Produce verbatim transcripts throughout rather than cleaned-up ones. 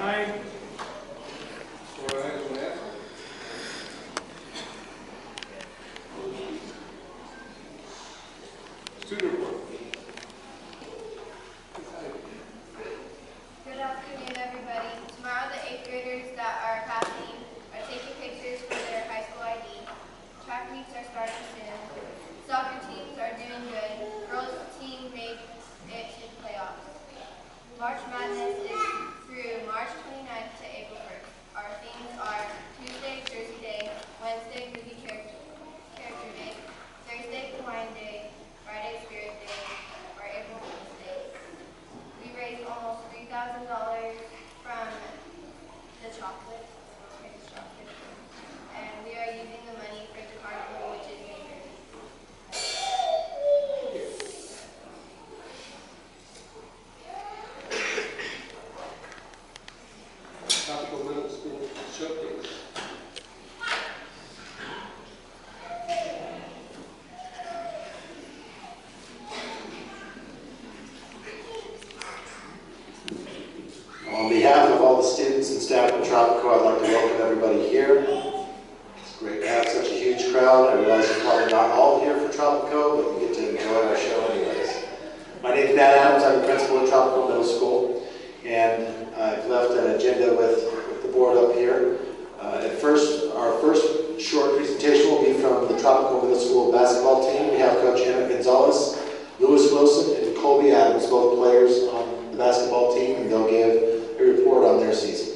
Aye. Four ayes, one absent. Student report. Good afternoon, everybody. Tomorrow, the eighth graders that are passing are taking pictures for their high school I D. Track meets are starting soon. Soccer teams are doing good. Girls team made it to playoffs. March Madness is through March twenty-ninth to April first. Our themes are Tuesday, Jersey Day, Wednesday, Movie Character, character Day, Thursday, Hawaiian Day, Friday, Spirit Day, or April Fool's Day. We raised almost three thousand dollars from the chocolate, chocolate, and we are using the money for the carnival, which is May thirtieth. Tropico Middle School showcase. On behalf of all the students and staff at Tropico, I'd like to welcome everybody here. It's great to have such a huge crowd. I realize you're probably not all here for Tropico, but you get to enjoy our show anyways. My name is Matt Adams. I'm the principal at Tropico Middle School, and I've left an agenda with, with the board up here. Uh, at first, our first short presentation will be from the Tropico Middle School basketball team. We have Coach Emmett Gonzalez, Lewis Wilson, and Colby Adams, both players on the basketball team, and they'll give a report on their season.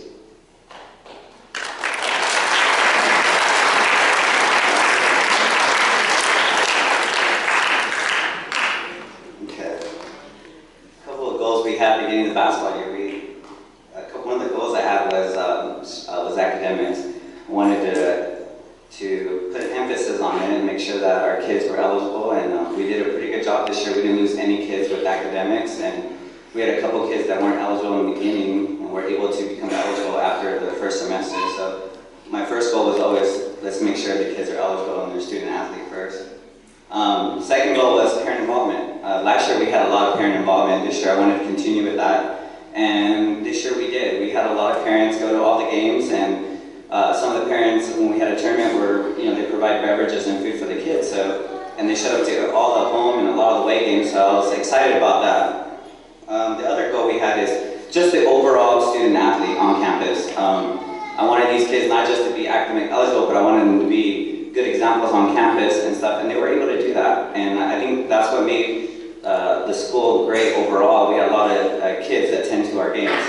Okay. A couple of goals we had beginning the basketball year. We, a couple, one of the goals I had was um, uh, was academics. I wanted to to put emphasis on it and make sure that our kids were eligible, and uh, we did a pretty good job this year. We didn't lose any kids with academics, and we had a couple kids that weren't eligible in the beginning and were able to become eligible after the first semester. So my first goal was always, let's make sure the kids are eligible and they're student athlete first. Um, second goal was parent involvement. Uh, last year we had a lot of parent involvement. This year I wanted to continue with that. And this year we did. We had a lot of parents go to all the games, and uh, some of the parents, when we had a tournament, were, you know, they provide beverages and food for the kids. So, and they showed up to all the home and a lot of the away games, so I was excited about that. Um, the other goal we had is just the overall student athlete on campus. Um, I wanted these kids not just to be academic eligible, but I wanted them to be good examples on campus and stuff, and they were able to do that. And I think that's what made uh, the school great overall. We had a lot of uh, kids that attend to our games.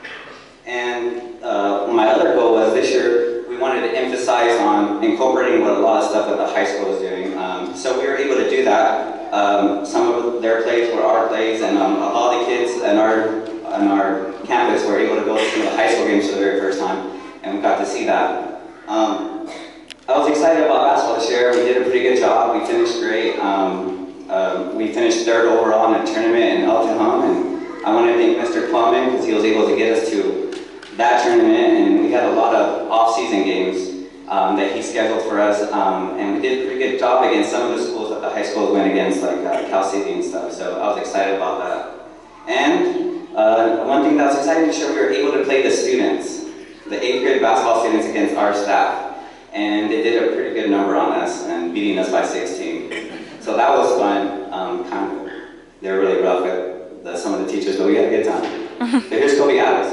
And uh, my other goal was this year, we wanted to emphasize on incorporating what a lot of stuff that the high school is doing. Um, so we were able to do that. Um, some of their plays were our plays, and um, a lot of the kids on our, on our campus were able to go to the high school games for the very first time, and we got to see that. Um, I was excited about basketball this year. We did a pretty good job. We finished great. Um, uh, we finished third overall in a tournament in Elgin Home, and I want to thank Mister Plumman because he was able to get us to that tournament, and we had a lot of off-season games Um, that he scheduled for us, um, and we did a pretty good job against some of the schools that the high schools went against, like uh, Cal City and stuff, so I was excited about that. And uh, one thing that was exciting to show, we were able to play the students, the eighth grade basketball students, against our staff, and they did a pretty good number on us, and beating us by sixteen. So that was fun. Um, kind of, they were really rough with the, some of the teachers, but we had a good time. So here's Kobe Adams.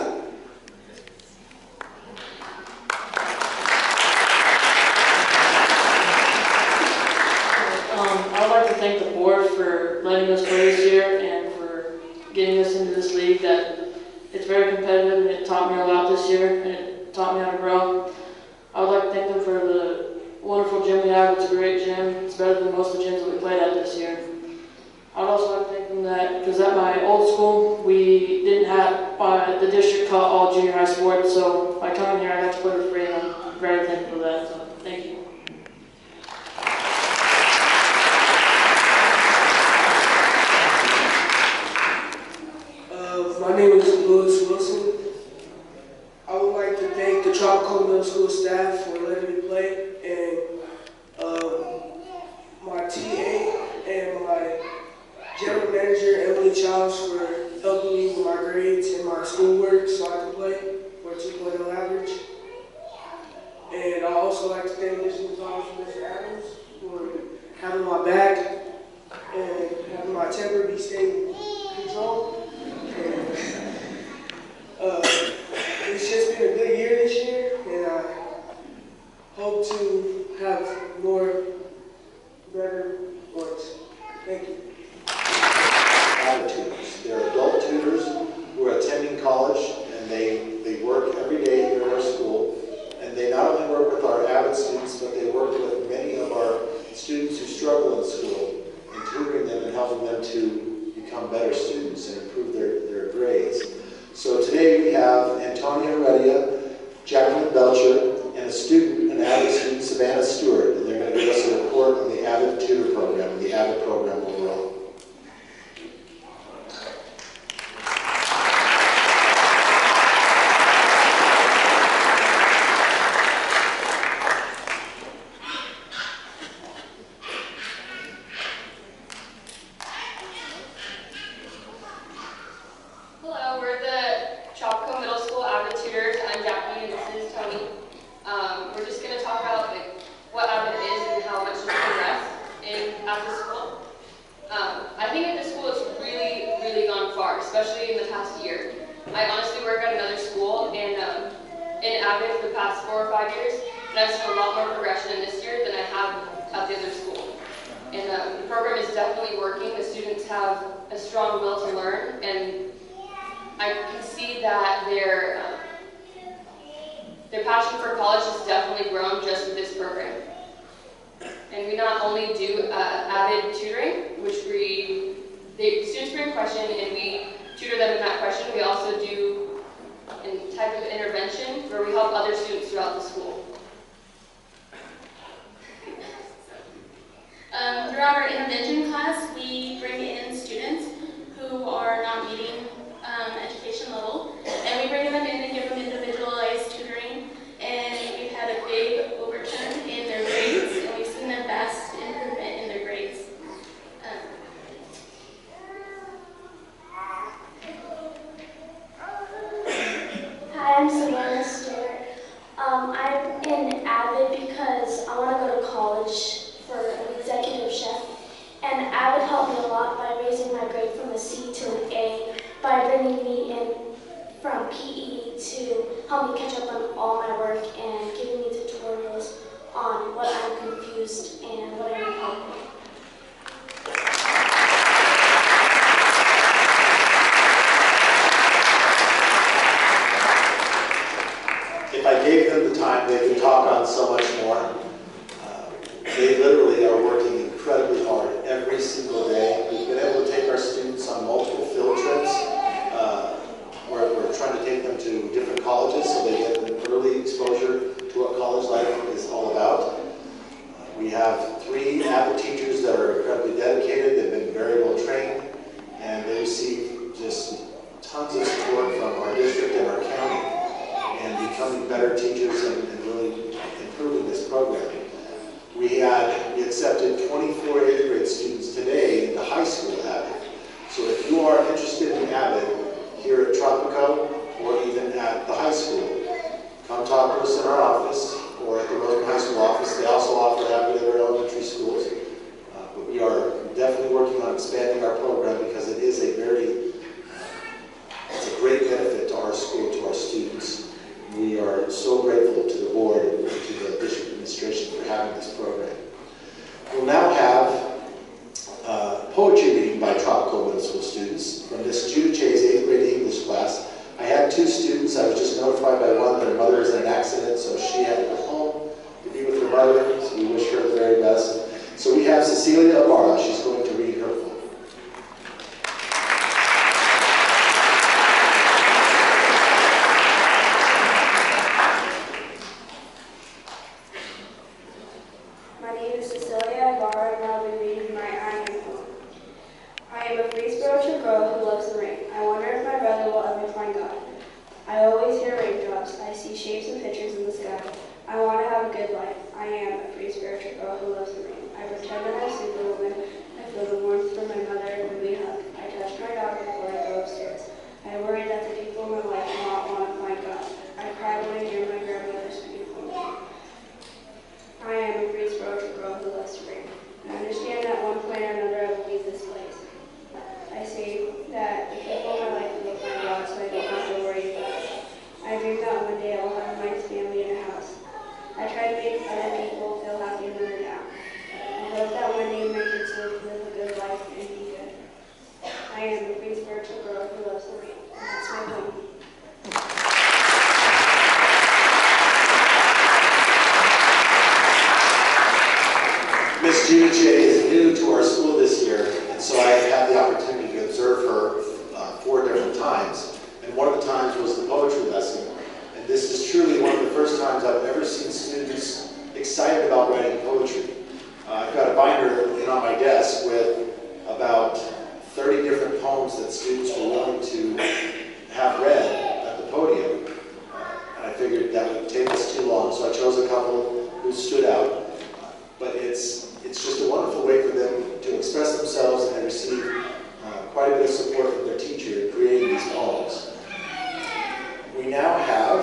Thank the board for letting us play this year and for getting us into this league. That it's very competitive, and it taught me a lot this year, and it taught me how to grow. I would like to thank them for the wonderful gym we have. It's a great gym. It's better than most of the gyms that we played at this year. I would also like to thank them that, because at my old school, we didn't have, uh, the district taught all junior high sports, so by coming here I got to play for free, and I'm very thankful for that, so thank you. My name is Lewis Wilson. I would like to thank the Tropico Middle School staff for letting me play, and um, my T A and my general manager, Emily Childs, for helping me with my grades and my schoolwork so I can play. it's just been a good year this year, and I hope to have more better works. Thank you. Avid tutors. They're adult tutors who are attending college, and they, they work every day here at our school. And they not only work with our avid students, but they work with many of our students who struggle in school, and tutoring them and helping them to become better students and improve their, their grades. So today we have Antonia Heredia, Jacqueline Belcher, and a student, an avid student, Savannah Stewart, and they're going to give us a report on the avid tutor program and the avid program overall. Hello, we're the Tropico Middle School Avid Tutors. I'm Jackie and this is Tony. Um, we're just going to talk about like, what Avid is and how much we progress in at the school. Um, I think at this school it's really, really gone far, especially in the past year. I honestly work at another school and um, in Avid for the past four or five years, and I've seen a lot more progression in this year than I have at the other school. And um, the program is definitely working. The students have a strong will to learn, and I can see that their um, their passion for college has definitely grown just with this program. And we not only do uh, avid tutoring, which we the students bring a question and we tutor them in that question. We also do a type of intervention where we help other students throughout the school. Um, throughout our intervention class, we bring in students who are not meeting um, education level, and we bring them in and give them individualized tutoring, and we've had a big overturn in their grades, and we've seen the best improvement in their grades. Um, Hi, I'm Savannah Stewart. Um, I'm in Avid because I want to go to college for an executive chef, and Avid helped me a lot by raising my grade from a C to an A, by bringing me in from P E to help me catch up on all my work and giving me tutorials on what I'm confused and what I need help with. If I gave them the time, they could talk on so much more. Uh, they literally are working incredibly hard every single day. We've been able to take our students on multiple field trips. Uh, where we're trying to take them to different colleges so they get an early exposure to what college life is all about. Uh, we have three avid teachers that are incredibly dedicated. They've been very well trained, and they receive just tons of support from our district and our county and becoming better teachers and, and really improving this program. We had we accepted twenty-four eighth grade students today into high school Avid. So if you are interested in Avid here at Tropico or even at the high school, come talk to us in our office or at the Rosamond High School office. They also offer Avid at our elementary schools. Uh, but we are definitely working on expanding our program because it is a very, uh, it's a great benefit to our school, to our students. We are so grateful to the board and to the district administration for having this program. We'll now have uh, poetry reading by Tropico Middle School students from Miss Judah Che's eighth grade English class. I had two students. I was just notified by one that her mother was in an accident, so she had to go home to be with her mother, so we wish her the very best. So we have Cecilia Ibarra. She's going to read her poem. My name is Cecilia Ibarra, and I'll be reading my I Am poem. I am a free spiritual girl who loves the rain. I wonder if my brother will ever find God. I always hear raindrops. I see shapes and pictures in the sky. I want to have a good life. I am a free spiritual girl who loves the rain. I pretend that I'm Superwoman. I feel the warmth from my mother when we hug. I touch my dog before I go upstairs. I worry that the people in my life will not want to find God. I cry when I hear my grandmother speak for me. I am a free spiritual girl who loves to rain. I understand that at one point or another I will leave this place. I say that the people in my life will find God so I don't have to worry about it. I dream that day I will have a nice family and a house. I try to make other people feel happy when they're down. I hope that one day my kids will live a good life and be good. I am a free spiritual girl who loves the rain. And that's my point. Miss Judy J is new to our school this year, and so I have had the opportunity to observe her uh, four different times. And one of the times was the poetry lesson. And this is truly one of the first times I've ever seen students excited about writing poetry. Uh, I've got a binder in on my desk with about thirty different poems that students were willing to have read at the podium. Uh, and I figured that would take us too long, so I chose a couple who stood out. But it's, it's just a wonderful way for them to express themselves and receive uh, quite a bit of support from their teacher in creating these poems. We now have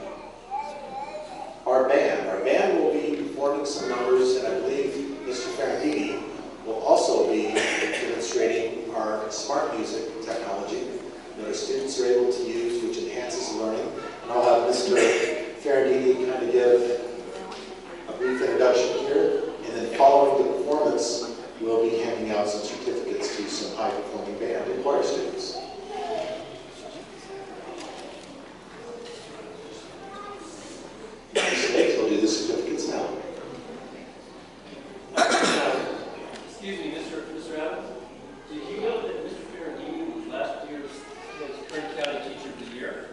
our band. Our band will be performing some numbers, and I believe Mister Ferrandini will also be demonstrating our smart music technology that our students are able to use, which enhances learning. And I'll have Mister Ferrandini kind of give a brief introduction here, and then following the performance, we'll be handing out some certificates to some high-performing band and choir students. Mister Snakes will do the certificates now. Excuse me, Mister Mister Adams, did you know that Mister Ferrandini was last year's Kern County Teacher of the Year?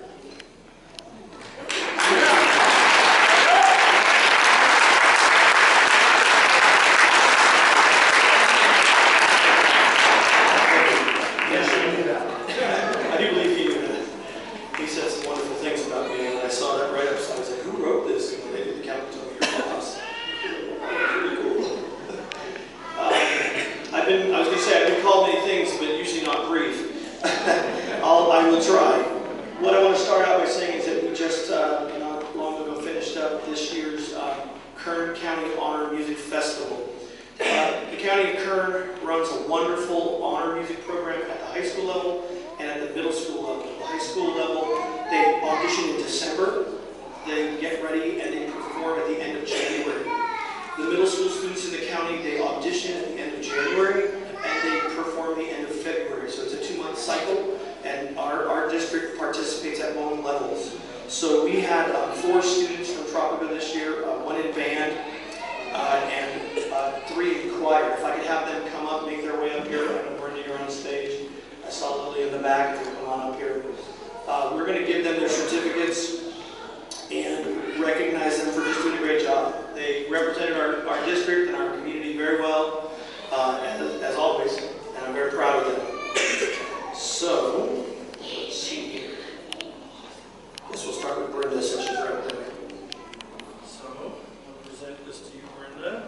Kern County Honor Music Festival. Uh, the County of Kern runs a wonderful honor music program at the high school level and at the middle school level. At the high school level, they audition in December, they get ready, and they perform at the end of January. The middle school students in the county, they audition at the end of January, and they perform the end of February. So it's a two-month cycle, and our, our district participates at both levels. So we had um, four students from Tropico this year, uh, one in band, uh, and uh, three in choir. If I could have them come up, make their way up here. I know Brenda, you're on stage. I saw Lily in the back. If you'll come on up here. Uh, we're going to give them their certificates and recognize them for just doing a great job. They represented our, our district and our community very well, uh, as, as always, and I'm very proud of them. So, let's see here. I guess we'll start with Brenda since she's right there. So, I'll present this to you, Brenda.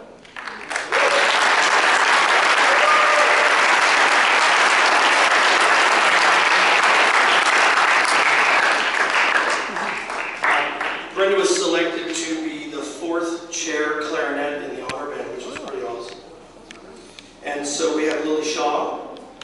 Brenda was selected to be the fourth chair clarinet in the honor band, which was pretty awesome. And so we have Lily Shaw.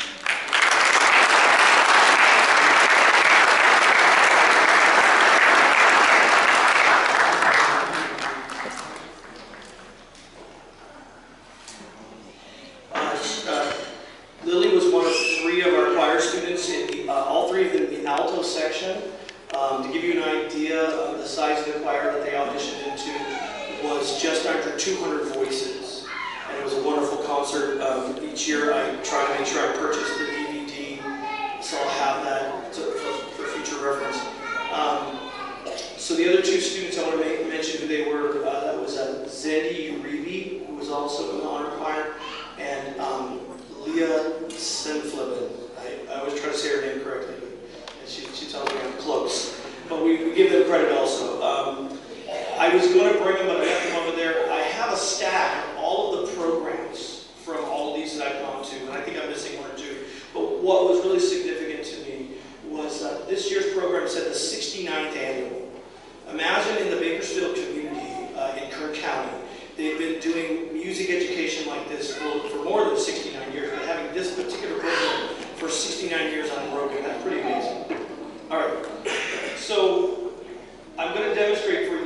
Uh, uh, Lily was one of three of our choir students, in the, uh, all three of them in the alto section. Um, to give you an idea of the size of the choir that they auditioned into was just under two hundred voices. And it was a wonderful concert. Um, each year I try to make sure I purchase the D V D, so I'll have that to, for, for future reference. Um, so the other two students I want to make, mention who they were, uh, that was uh, Zendi Uribe, who was also in the honor choir, and um, Leah Sinflippen. I, I always try to say her name correctly. She, she tells me I'm close, but we, we give them credit also. Um, I was going to bring them, but I left them over there. I have a stack of all of the programs from all of these that I've gone to, and I think I'm missing one or two. But what was really significant to me was uh, this year's program said the sixty-ninth annual. Imagine in the Bakersfield community uh, in Kern County, they've been doing music education like this for, for more than sixty-nine years, but having this particular program for sixty-nine years unbroken, that's pretty amazing. All right, so I'm going to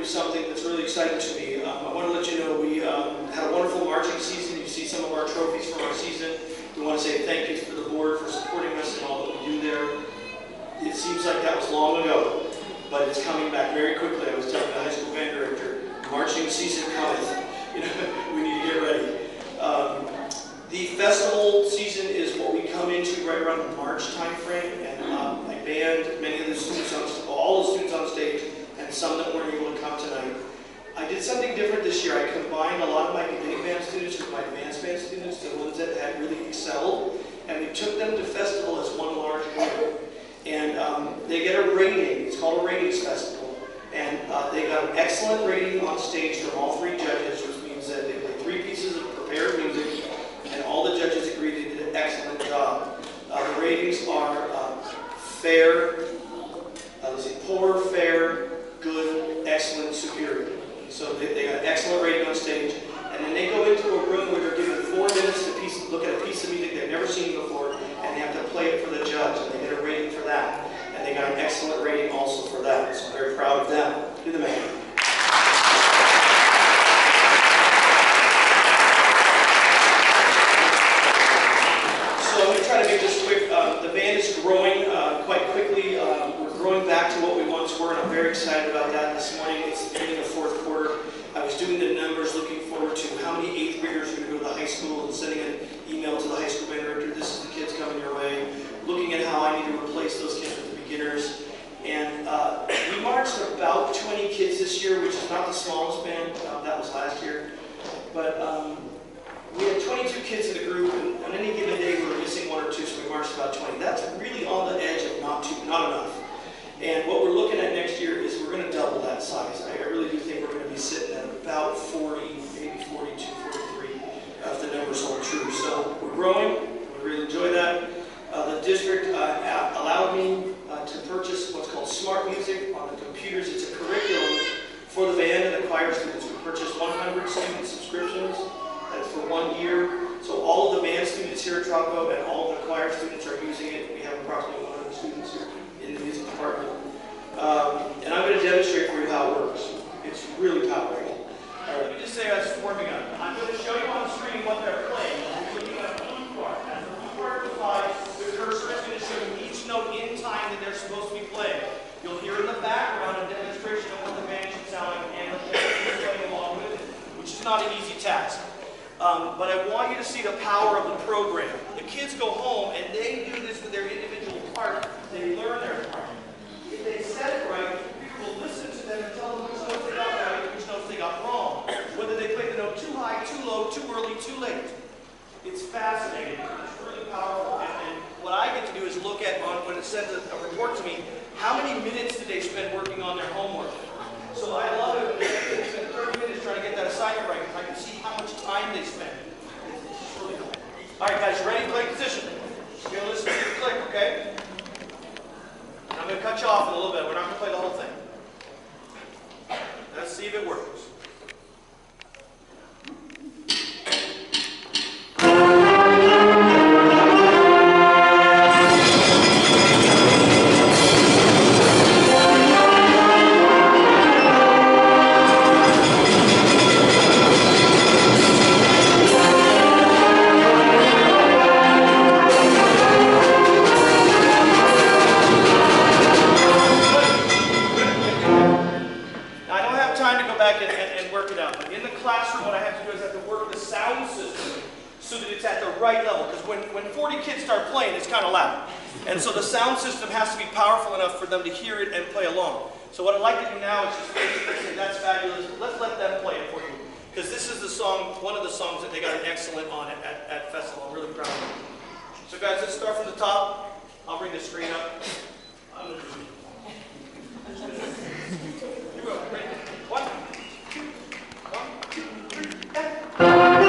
you something that's really exciting to me. Um, I want to let you know we um, had a wonderful marching season. You see some of our trophies from our season. We want to say thank you for the board for supporting us and all that we do there. It seems like that was long ago, but it's coming back very quickly. I was telling the high school band director, marching season cometh. You know, we need to get ready. Um, the festival season is what we come into right around the March time frame, and um, my band, many of the students on, all the students on stage, and some that weren't able to come tonight. I did something different this year. I combined a lot of my beginning band students with my advanced band students, the ones that had really excelled, and we took them to festival as one large group. And um, they get a rating. It's called a ratings festival. And uh, they got an excellent rating on stage from all three judges, which means that they played three pieces of prepared music, and all the judges agreed they did an excellent job. Uh, the ratings are uh, fair, uh, let's see, poor, fair, good, excellent, superior. So they, they got an excellent rating on stage, and then they go into a room where they're given four minutes to piece, look at a piece of music they've never seen before, and they have to play it for the judge, and they get a rating for that. And they got an excellent rating also for that, so I'm very proud of them. Do the man. So I'm going to try to make this quick. Uh, the band is growing uh, quite quickly. Uh, we're growing back to what we once were, and I'm very excited about that. This morning, it's the beginning of fourth quarter. I was doing the numbers, looking forward to how many eighth graders are going to go to the high school, and sending an email to the high school band director, this is the kids coming your way, looking at how I need to replace those kids with the beginners. And uh, we marched about twenty kids this year, which is not the smallest band, uh, that was last year. But um, we had twenty-two kids in the group, and on any given day we were missing one or two, so we marched about twenty. That's really on the edge of not too, not enough. And what we're looking at next year is we're going to double that size. I really do think we're going to be sitting at about forty, maybe forty-two, forty-three, if the numbers hold true. So we're growing. We really enjoy that. Uh, the district uh, allowed me uh, to purchase what's called smart music on the computers. It's a curriculum for the band and the choir students. We purchased one hundred student subscriptions. That's for one year. So all of the band students here at Tropico and all of the choir students are using it. We have approximately one hundred students here in the music department. Um, and I'm going to demonstrate for you how it works. It's really powerful. All right, let me just say as it's warming up. I'm going to show you on the screen what they're playing. We're looking at the blue part. As the blue part applies, the cursor is going to show you each note in time that they're supposed to be playing. You'll hear in the background a demonstration of what the band should sound like and the band is playing along with it, which is not an easy task. Um, but I want you to see the power of the program. The kids go home and they do this with their individual part. They learn their part. If they said it right, the computer will listen to them and tell them which notes they got right and which notes they got wrong. Whether they played the note too high, too low, too early, too late. It's fascinating. It's really powerful. And, and what I get to do is look at, on when it sends a, a report to me, how many minutes did they spend working on their homework? So I love it when they spend thirty minutes trying to get that assignment right, because I can see how much time they spend. It's just really cool. All right, guys, you ready? Play position. You're going to listen to the click, okay? And I'm going to cut you off in a little bit. We're not going to play the whole thing. Let's see if it works. And so the sound system has to be powerful enough for them to hear it and play along. So what I'd like to do now is just basically say, that's fabulous. Let's let them play it for you. Because this is the song, one of the songs that they got an excellent on at, at, at festival. I'm really proud of them. So guys, let's start from the top. I'll bring the screen up. I'm gonna do it. Here we go. Ready? One, two, one, two, three, and...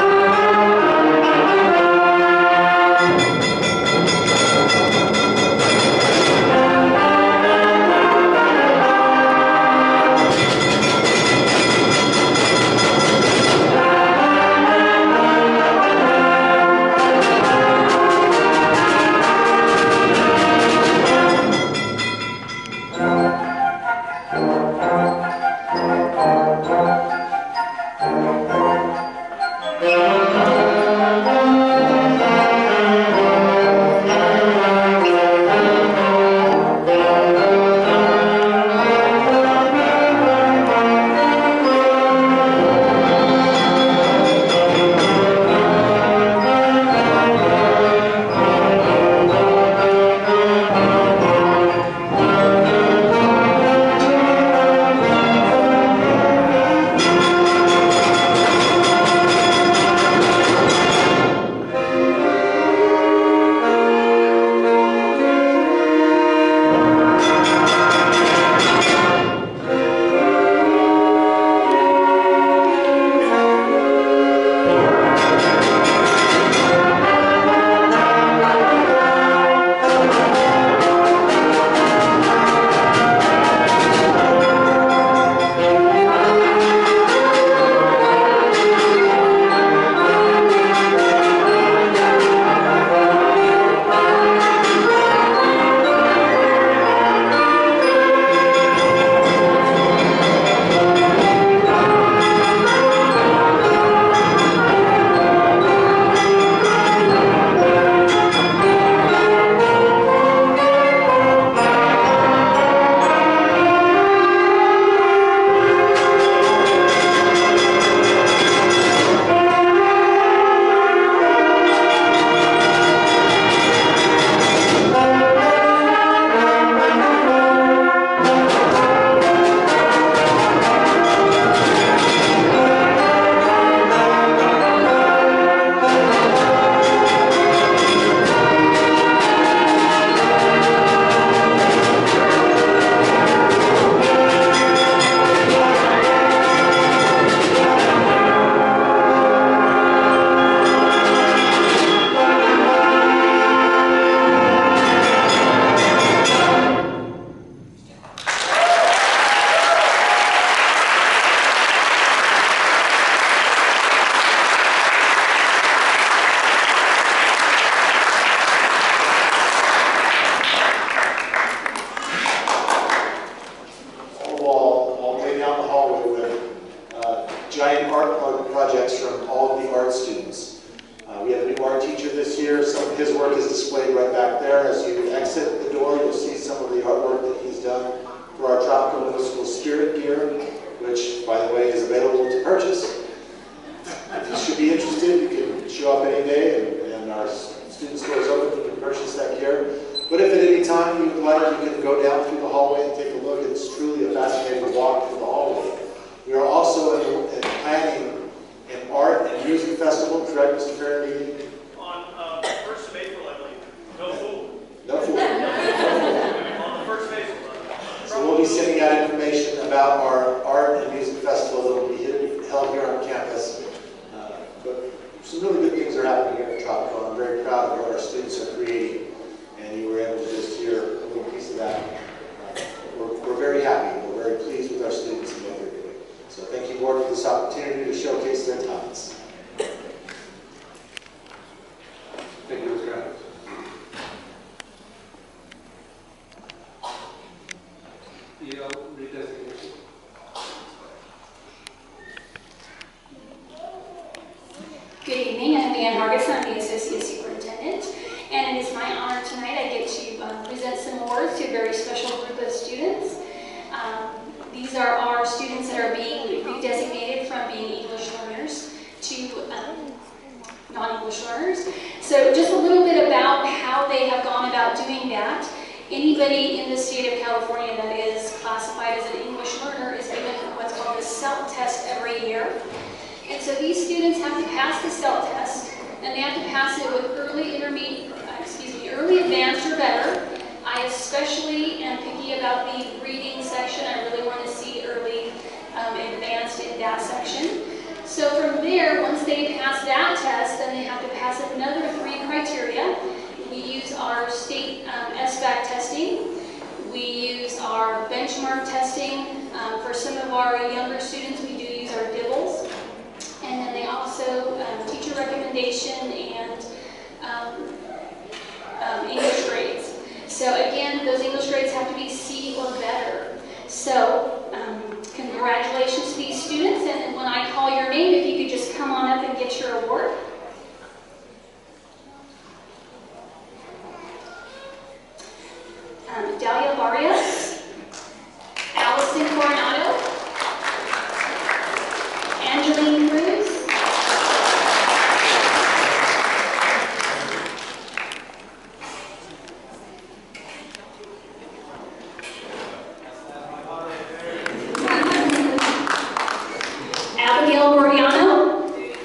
giant art projects from all of the art students. Uh, we have a new art teacher this year. Some of his work is displayed right back there. As you exit the door, you'll see some of the artwork that he's done for our Tropico Middle School Spirit gear, which, by the way, is available to purchase. If you should be interested, you can show up any day, and, and our student store is open. You can purchase that gear. But if at any time you would like, you can go down through the hallway and take a look. It's truly a fascinating walk through the hallway. We are also in, in planning an art and music festival, correct, Mister Kern? On uh, the first of April, I believe. No fool. No fool. On the first of April. So we'll be sending out information about our art and music festival that will be held here on campus. Uh, but some really good things are happening here at Tropico. I'm very proud of what our students are creating, and you were able to just hear a little piece of that. Uh, we're, we're very happy. We're very pleased with our students and what they're doing. So thank you, Board, for this opportunity to showcase their talents. Thank you, Mister Adams. E L redesignation. Good evening, I'm Leanne Hargis, I'm the Associate Superintendent, and it is my honor tonight I get to um, present some awards to a very special group of students. Um, these are our students that are being redesignated from being English learners to um, non-English learners. So just a little bit about how they have gone about doing that. Anybody in the state of California that is classified as an English learner is given what's called a SELT test every year. And so these students have to pass the SELT test, and they have to pass it with early intermediate, excuse me, early advanced or better. I especially am picky about the reading section. I really want to see early um, advanced in that section. So from there, once they pass that test, then they have to pass another three criteria. We use our state um, S B A C testing. We use our benchmark testing. Um, for some of our younger students, we do use our D I B Ls. And then they also um, teacher recommendation and um, um, English grades. So again, those English grades have to be C or better. So um, congratulations to these students, and when I call your name, if you could just come on up and get your award. Um, Dalia Barrios, Allison Coronado, Angeline Cruz, Abigail Gordiano,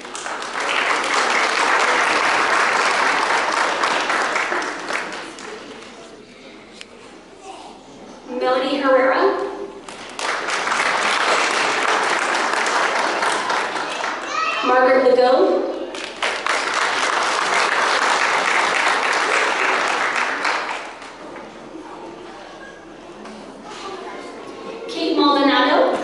Melody Herrera, Margaret Legault, Kate Maldonado,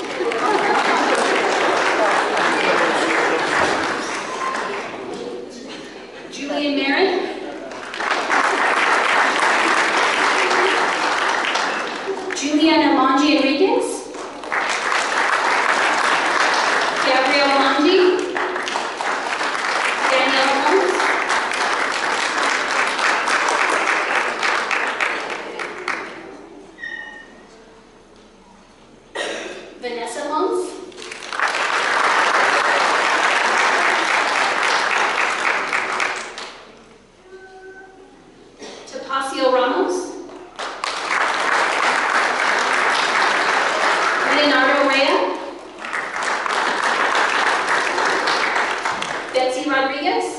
Julian Marin, Juliana Mongi Enriquez, Gabrielle Mongi, Danielle Holmes, Vanessa Holmes, Topacio Ramos, Leonardo Rea, Betsy Rodriguez,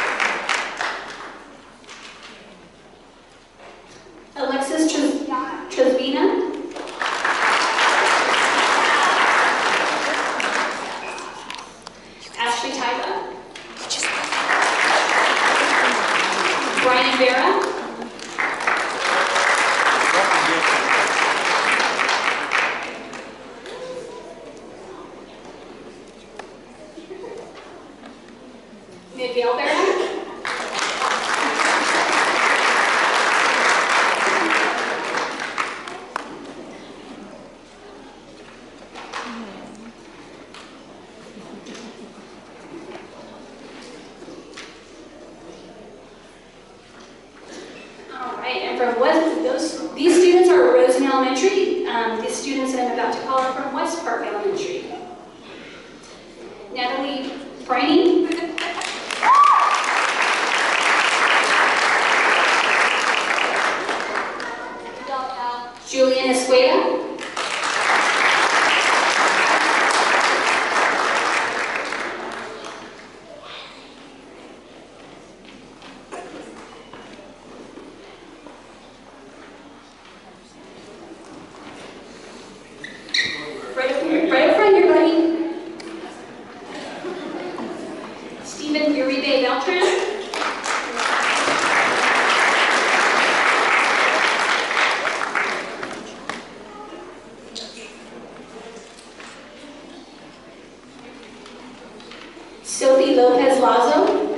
Alexis Tr these students are at Rosamond Elementary. Um, the students that I'm about to call are from West Park Elementary. Natalie Briney. Julian Escueda. Right up, right up front here, buddy. Stephen Uribe Beltran. Sophie Lopez Lazo.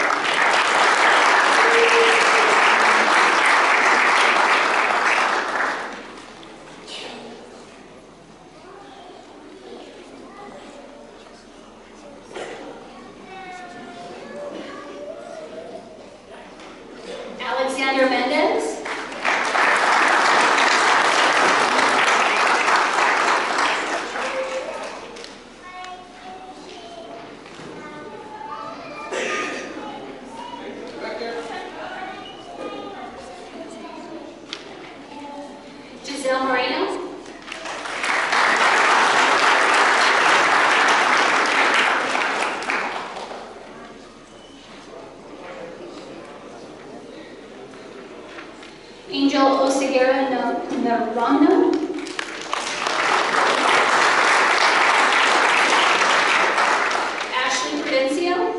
Alexander Mendez. Giselle Moreno. Angel Oseguera Naranjo. Ashley Prudencio.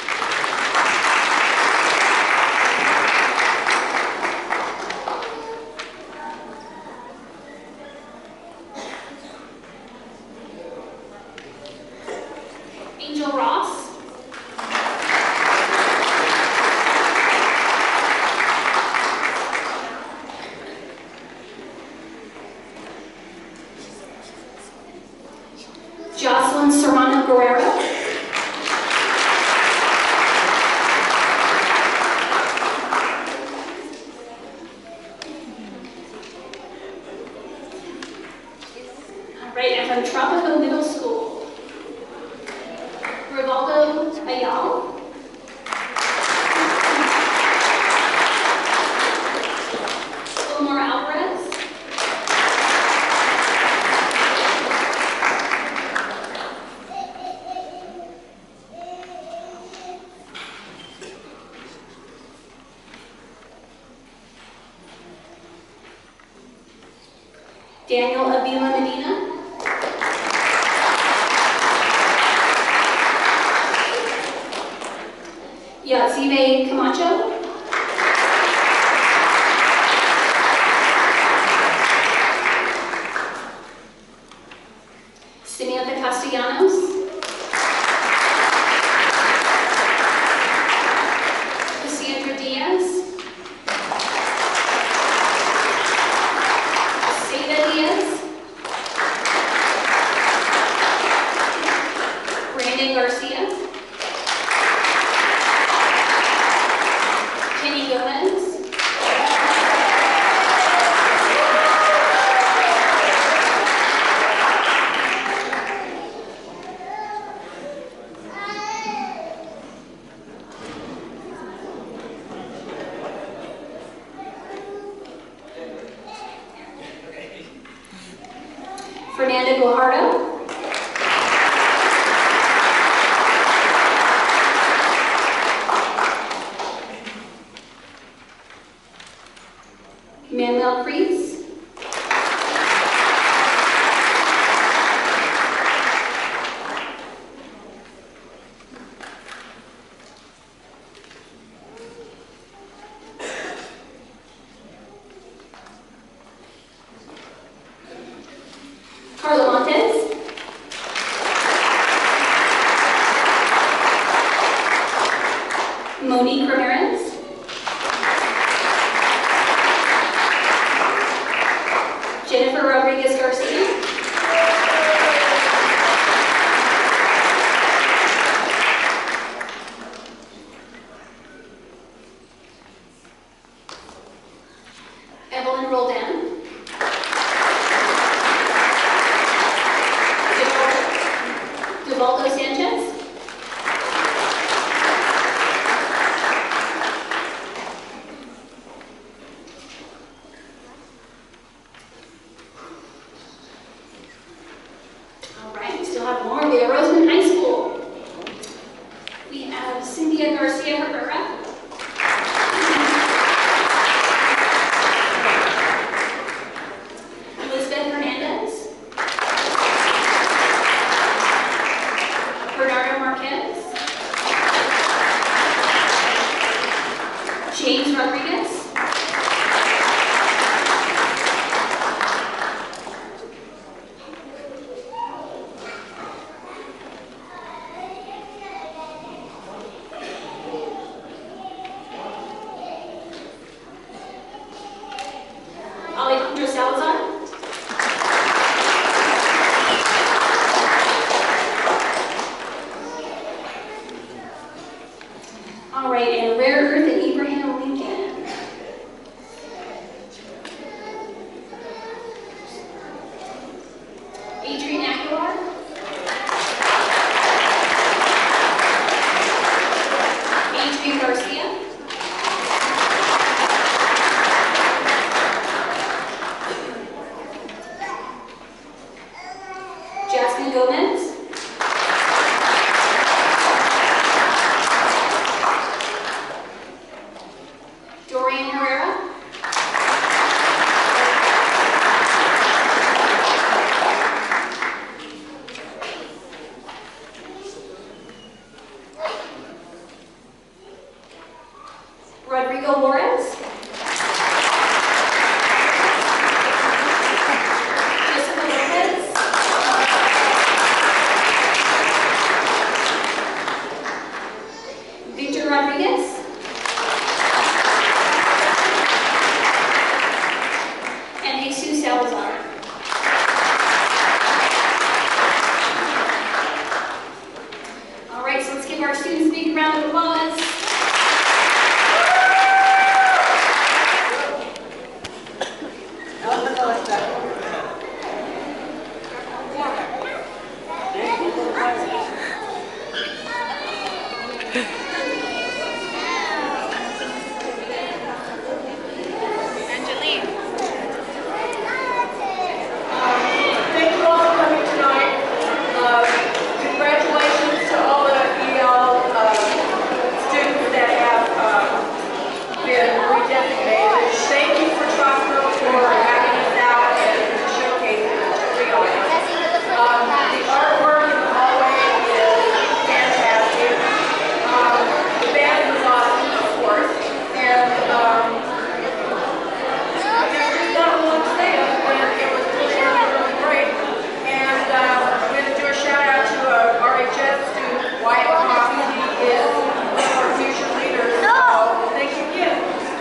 Angel Ross. Jocelyn Serrano Guerrero. All right, and from Tropico Middle School. Rivaldo Ayala. Omar Alvarez. Daniel Avila Medina. Yatsibe Camacho. Samantha Castellanos. Cassandra Diaz. Seda Diaz. Brandon Garcia. Kenny Gomez. Fernanda Guajardo. Manuel Priest. Carla Montes. Monique Ramirez. Jennifer Rodriguez Garcia. Evelyn Roldan. Sergio Salazar. All right, and Rare Earth and Abraham Lincoln. Adrian Aguilar. Adrian Garcia. Jasmine Gomez. Dorian Herrera. Rodrigo Juarez. Jessica Lopez. Victor Rodriguez. And Jesus Salazar. All right, so let's give our students a big round of applause. Thank you all for coming tonight. Uh, congratulations to all the E L uh, students that have uh, been redesignated. Thank you for Tropico for having us out and showcasing the audience. Um, the artwork in the hallway is fantastic. Um, the band was awesome, of course. And um, there's just not a lot to say other than it was really, really, really great. And uh, I'm going to do a shout out to uh, R H S student Wyatt Coffey. He is one of our future leaders. So thank you again.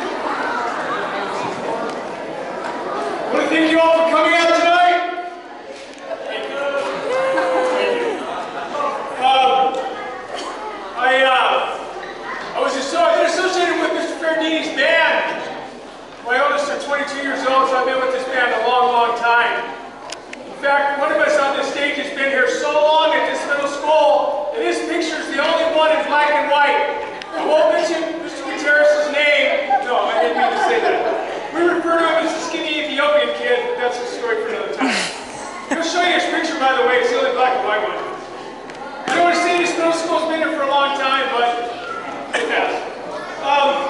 I want to thank you all for coming out tonight. Thank you. Thank you. Um, I, uh, I was asso- I've been associated with Mister Ferdini's band. My oldest are twenty-two years old, so I've been with this band a long, long time. In fact, one of us on this stage has been here so long at this middle school that this picture is the only one in black and white. I won't mention Mister Gutierrez's name. No, I didn't mean to say that. We refer to him as the skinny Ethiopian kid, but that's a story for another time. I'll show you his picture, by the way. It's the only black and white one. I don't want to say this middle school's been here for a long time, but it has. Um,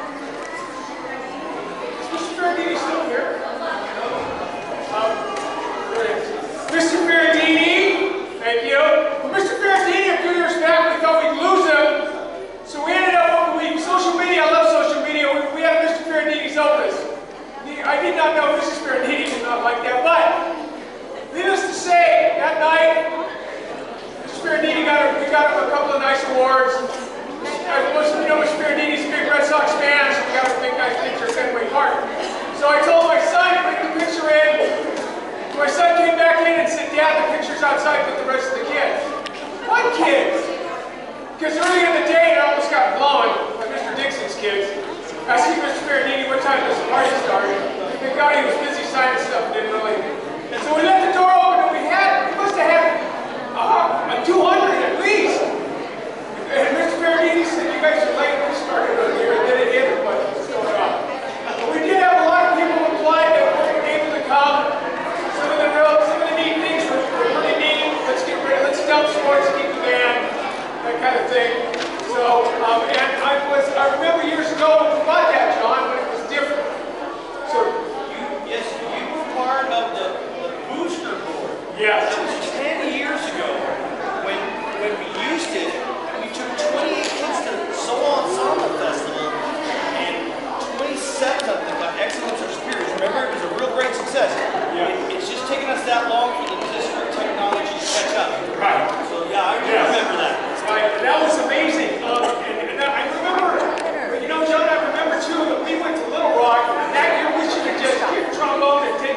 is Mister Ferrandini still here? Um, there he is. Mister Ferrandini, thank you. Well, Mister Ferrandini, a few years back, we thought we'd lose him. So we ended up, we, social media, I love social media, we, we had Mister Ferrandini's opus. He, I did not know Missus Ferrandini was not like that, but needless to say, that night, Mister Ferrandini got, a, we got him a couple of nice awards. I was, you know, Mister Ferrandini's a big Red Sox fan, so we got him a big nice picture of Fenway Park. So I told my son to bring the picture in. My son came back in and said, Dad, the picture's outside with the rest of the kids. What kids? Because early in the day, it almost got blown by Mister Dixon's kids. Asking Mister Ferrandini what time does the party start. Thank God he was busy signing stuff and didn't really. And so we left the door open and we had, we must have had uh, a two hundred at least. And Mister Ferrandini said, you guys are late, we started earlier, and then it hit but what's going on. But we did have a lot of people apply that weren't able to come. Some of the real, some of the neat things were, were pretty neat. Let's get rid of, let's dump sports, keep the band, that kind of thing. So, um, and I was, I remember years ago when we bought that, John, but it was different. So, You, yes, you were part of the, the booster board. yes. That was ten years ago when when we used it. We took twenty-eight kids to the Solo Ensemble Festival, and twenty-seven of them got excellence or superiors. Remember, it was a real great success. Yeah. It, it's just taken us that long for the district technology to catch up. Right. So yeah, I Yes. remember that. Right, and that was amazing. Um, and, and I remember, you know, John, I remember too that we went to Little Rock, and that year we should have just kicked trombone and taken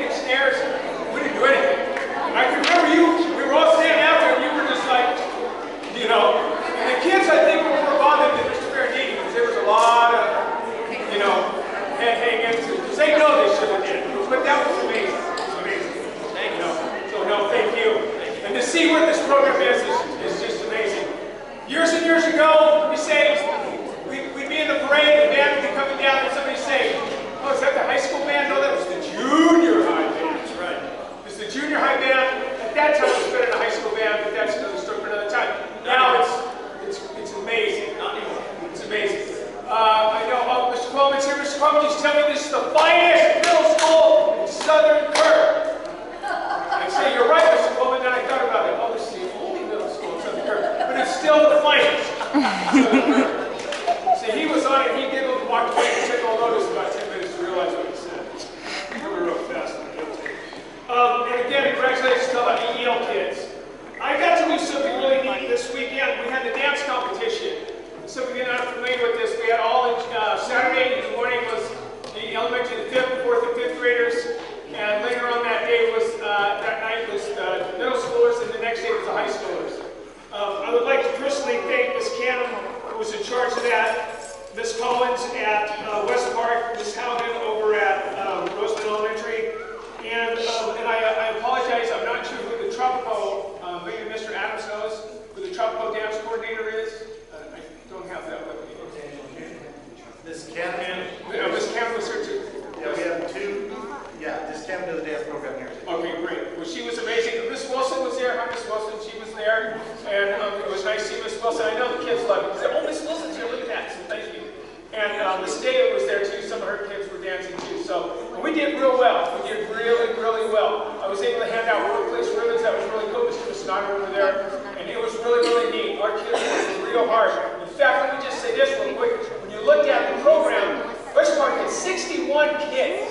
Sam does the dance program here. Okay, great. Well, she was amazing. Miss Wilson was there. Hi, Miss Wilson. She was there. And um, it was nice to see Miss Wilson. I know the kids loved it. They said, oh, Miss Wilson's here. Look at that. So thank you. And um, Miss David was there, too. Some of her kids were dancing, too. So we did real well. We did really, really well. I was able to hand out workplace ribbons. That was really cool. Mister Snyder over there. And it was really, really neat. Our kids worked real hard. In fact, let me just say this real quick. When you look at the program, West Park had sixty-one kids.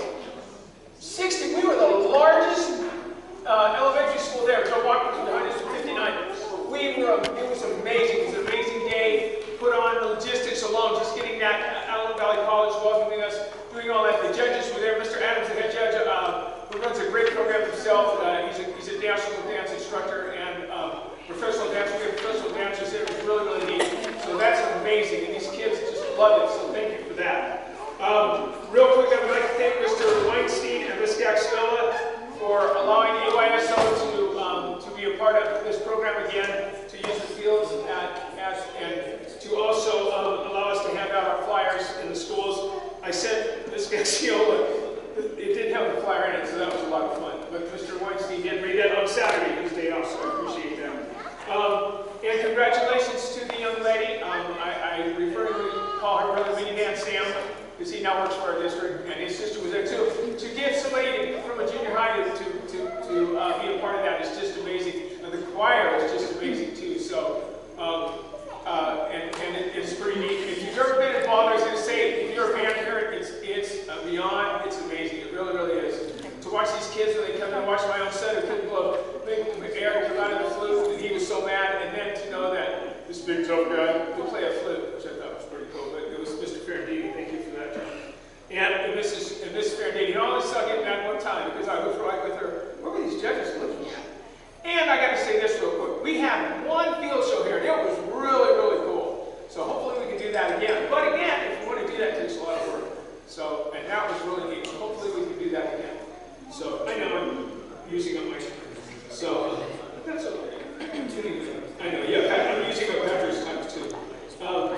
sixty, we were the largest uh, elementary school there. Joe Walker was behind us with fifty-nine. We were, it was amazing. It was an amazing day. Put on the logistics alone, just getting that Allen Valley College welcoming us, doing all that. The judges were there. Mister Adams, the head judge, uh, who runs a great program himself. Uh, he's, a, he's a national dance instructor and um, professional dancer. We have professional dancers there. It was really, really neat. So that's amazing. And these kids just love it. So thank you for that. Um, real quick, I would like to thank Mister Weinstein and Miz Gaxvilla for allowing A Y S O to, um, to be a part of this program again, to use the fields at, at, and to also um, allow us to hand out our flyers in the schools. I sent Miz Gaxvilla, it did have the flyer in it, so that was a lot of fun. But Mister Weinstein did read that on Saturday, his day off, so I appreciate that. Um, and congratulations to the young lady. Um, I, I refer to call her brother Minivan Sam, because he now works for our district, and his sister was there too. To get somebody from a junior high to, to, to, to uh, be a part of that is just amazing. And the choir is just amazing too. So, um, uh, and, and it, it's pretty neat. If you've ever been involved, I was going to say, if you're a band parent, it's, it's uh, beyond, it's amazing. It really, really is. To watch these kids when they come in and watch my own son who couldn't blow big air come out of the flute, and he was so mad, and then to know that this big tough guy could play a flute, which I thought was pretty cool. But it was Mister Ferrandini, thank you for that. And Missus and Missus Ferrandini, and all this I get mad one time because I was right with her. What were these judges looking at? And I got to say this real quick. We had one field show here, and it was really, really cool. So hopefully we can do that again. But again, if you want to do that, it takes a lot of work. So, and that was really neat. So hopefully we can do that again. So I know I'm using up my screen. So that's okay. I'm tuning in. I know, yeah, I'm using up Patrick's times too. Um,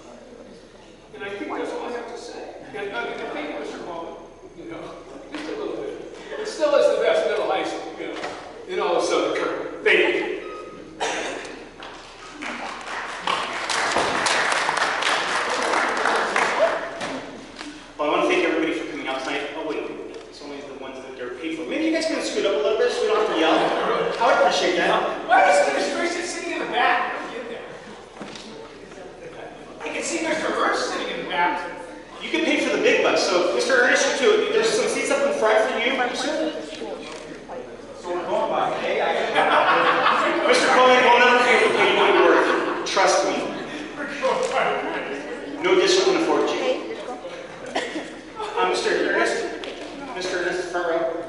and I think that's all I have to say. And, uh, and thank you, Mister Baldwin. You know, just a little bit. It still is the best middle high school, you know, in all of Southern Kern. Thank you. Well, I want to thank everybody for coming out tonight. Oh wait, it's only the ones that they're paid for. Maybe you guys can scoot up a little bit so we don't have to yell. I would appreciate that. Why is Mister Grace sitting in the back? Get there. I can see Mister Ernst sitting in the back. You can pay for the big bucks. So, Mister Ernest, you too. There's some seats up in front for you, sir. So we're going by hey, I Mister Cohen will not pay for you good work. Trust me. No district can afford you. Uh, Mister Ernest, Mister Ernest, front row.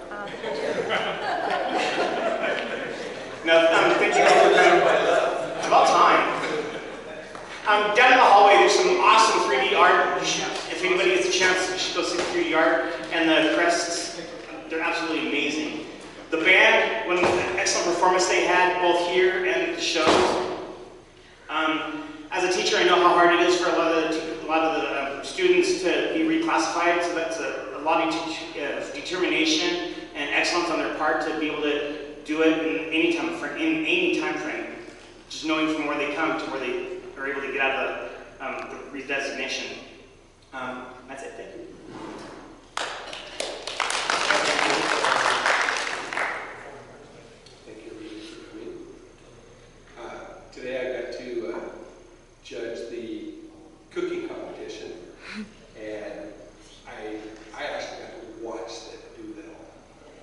No, um, thank you all for coming. It's about time. Um, down in the hallway, there's some awesome three D art. You should, if anybody gets a chance, you should go see the three D art. And the crests, they're absolutely amazing. The band, when excellent performance they had both here and at the shows. Um, as a teacher, I know how hard it is for a lot of the, a lot of the um, students to be reclassified. So that's a, a lot of uh, determination and excellence on their part to be able to do it in any time frame. In any time frame, just knowing from where they come to where they are able to get out of the, um, the redesignation. Um, that's it. Thank you. Thank you, everybody, for coming. Uh, today I got to uh, judge the cooking competition, and I, I actually got to watch them do that all.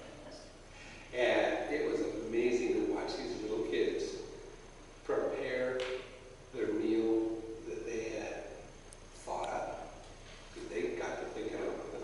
And it was amazing to watch these little kids prepare their meal that they had thought up. They got to thinking of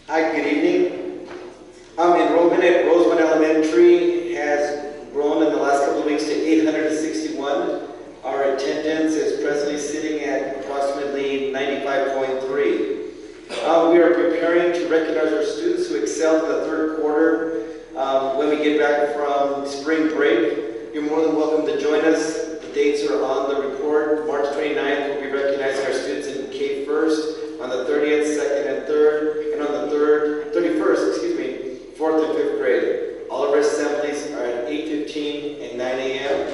Hi, good evening. Um, enrollment at Rosamond Elementary has grown in the last couple of weeks to eight hundred sixty-one. Our attendance is presently sitting at approximately ninety-five point three. Uh, we are preparing to recognize our students who excelled in the third quarter um, when we get back from spring break. You're more than welcome to join us. The dates are on the report. March twenty-ninth, we'll be recognizing our students in K first. On the thirtieth, second, and third, and on the third, thirty-first, excuse me, fourth and fifth grade. All of our assemblies are at eight fifteen and nine A M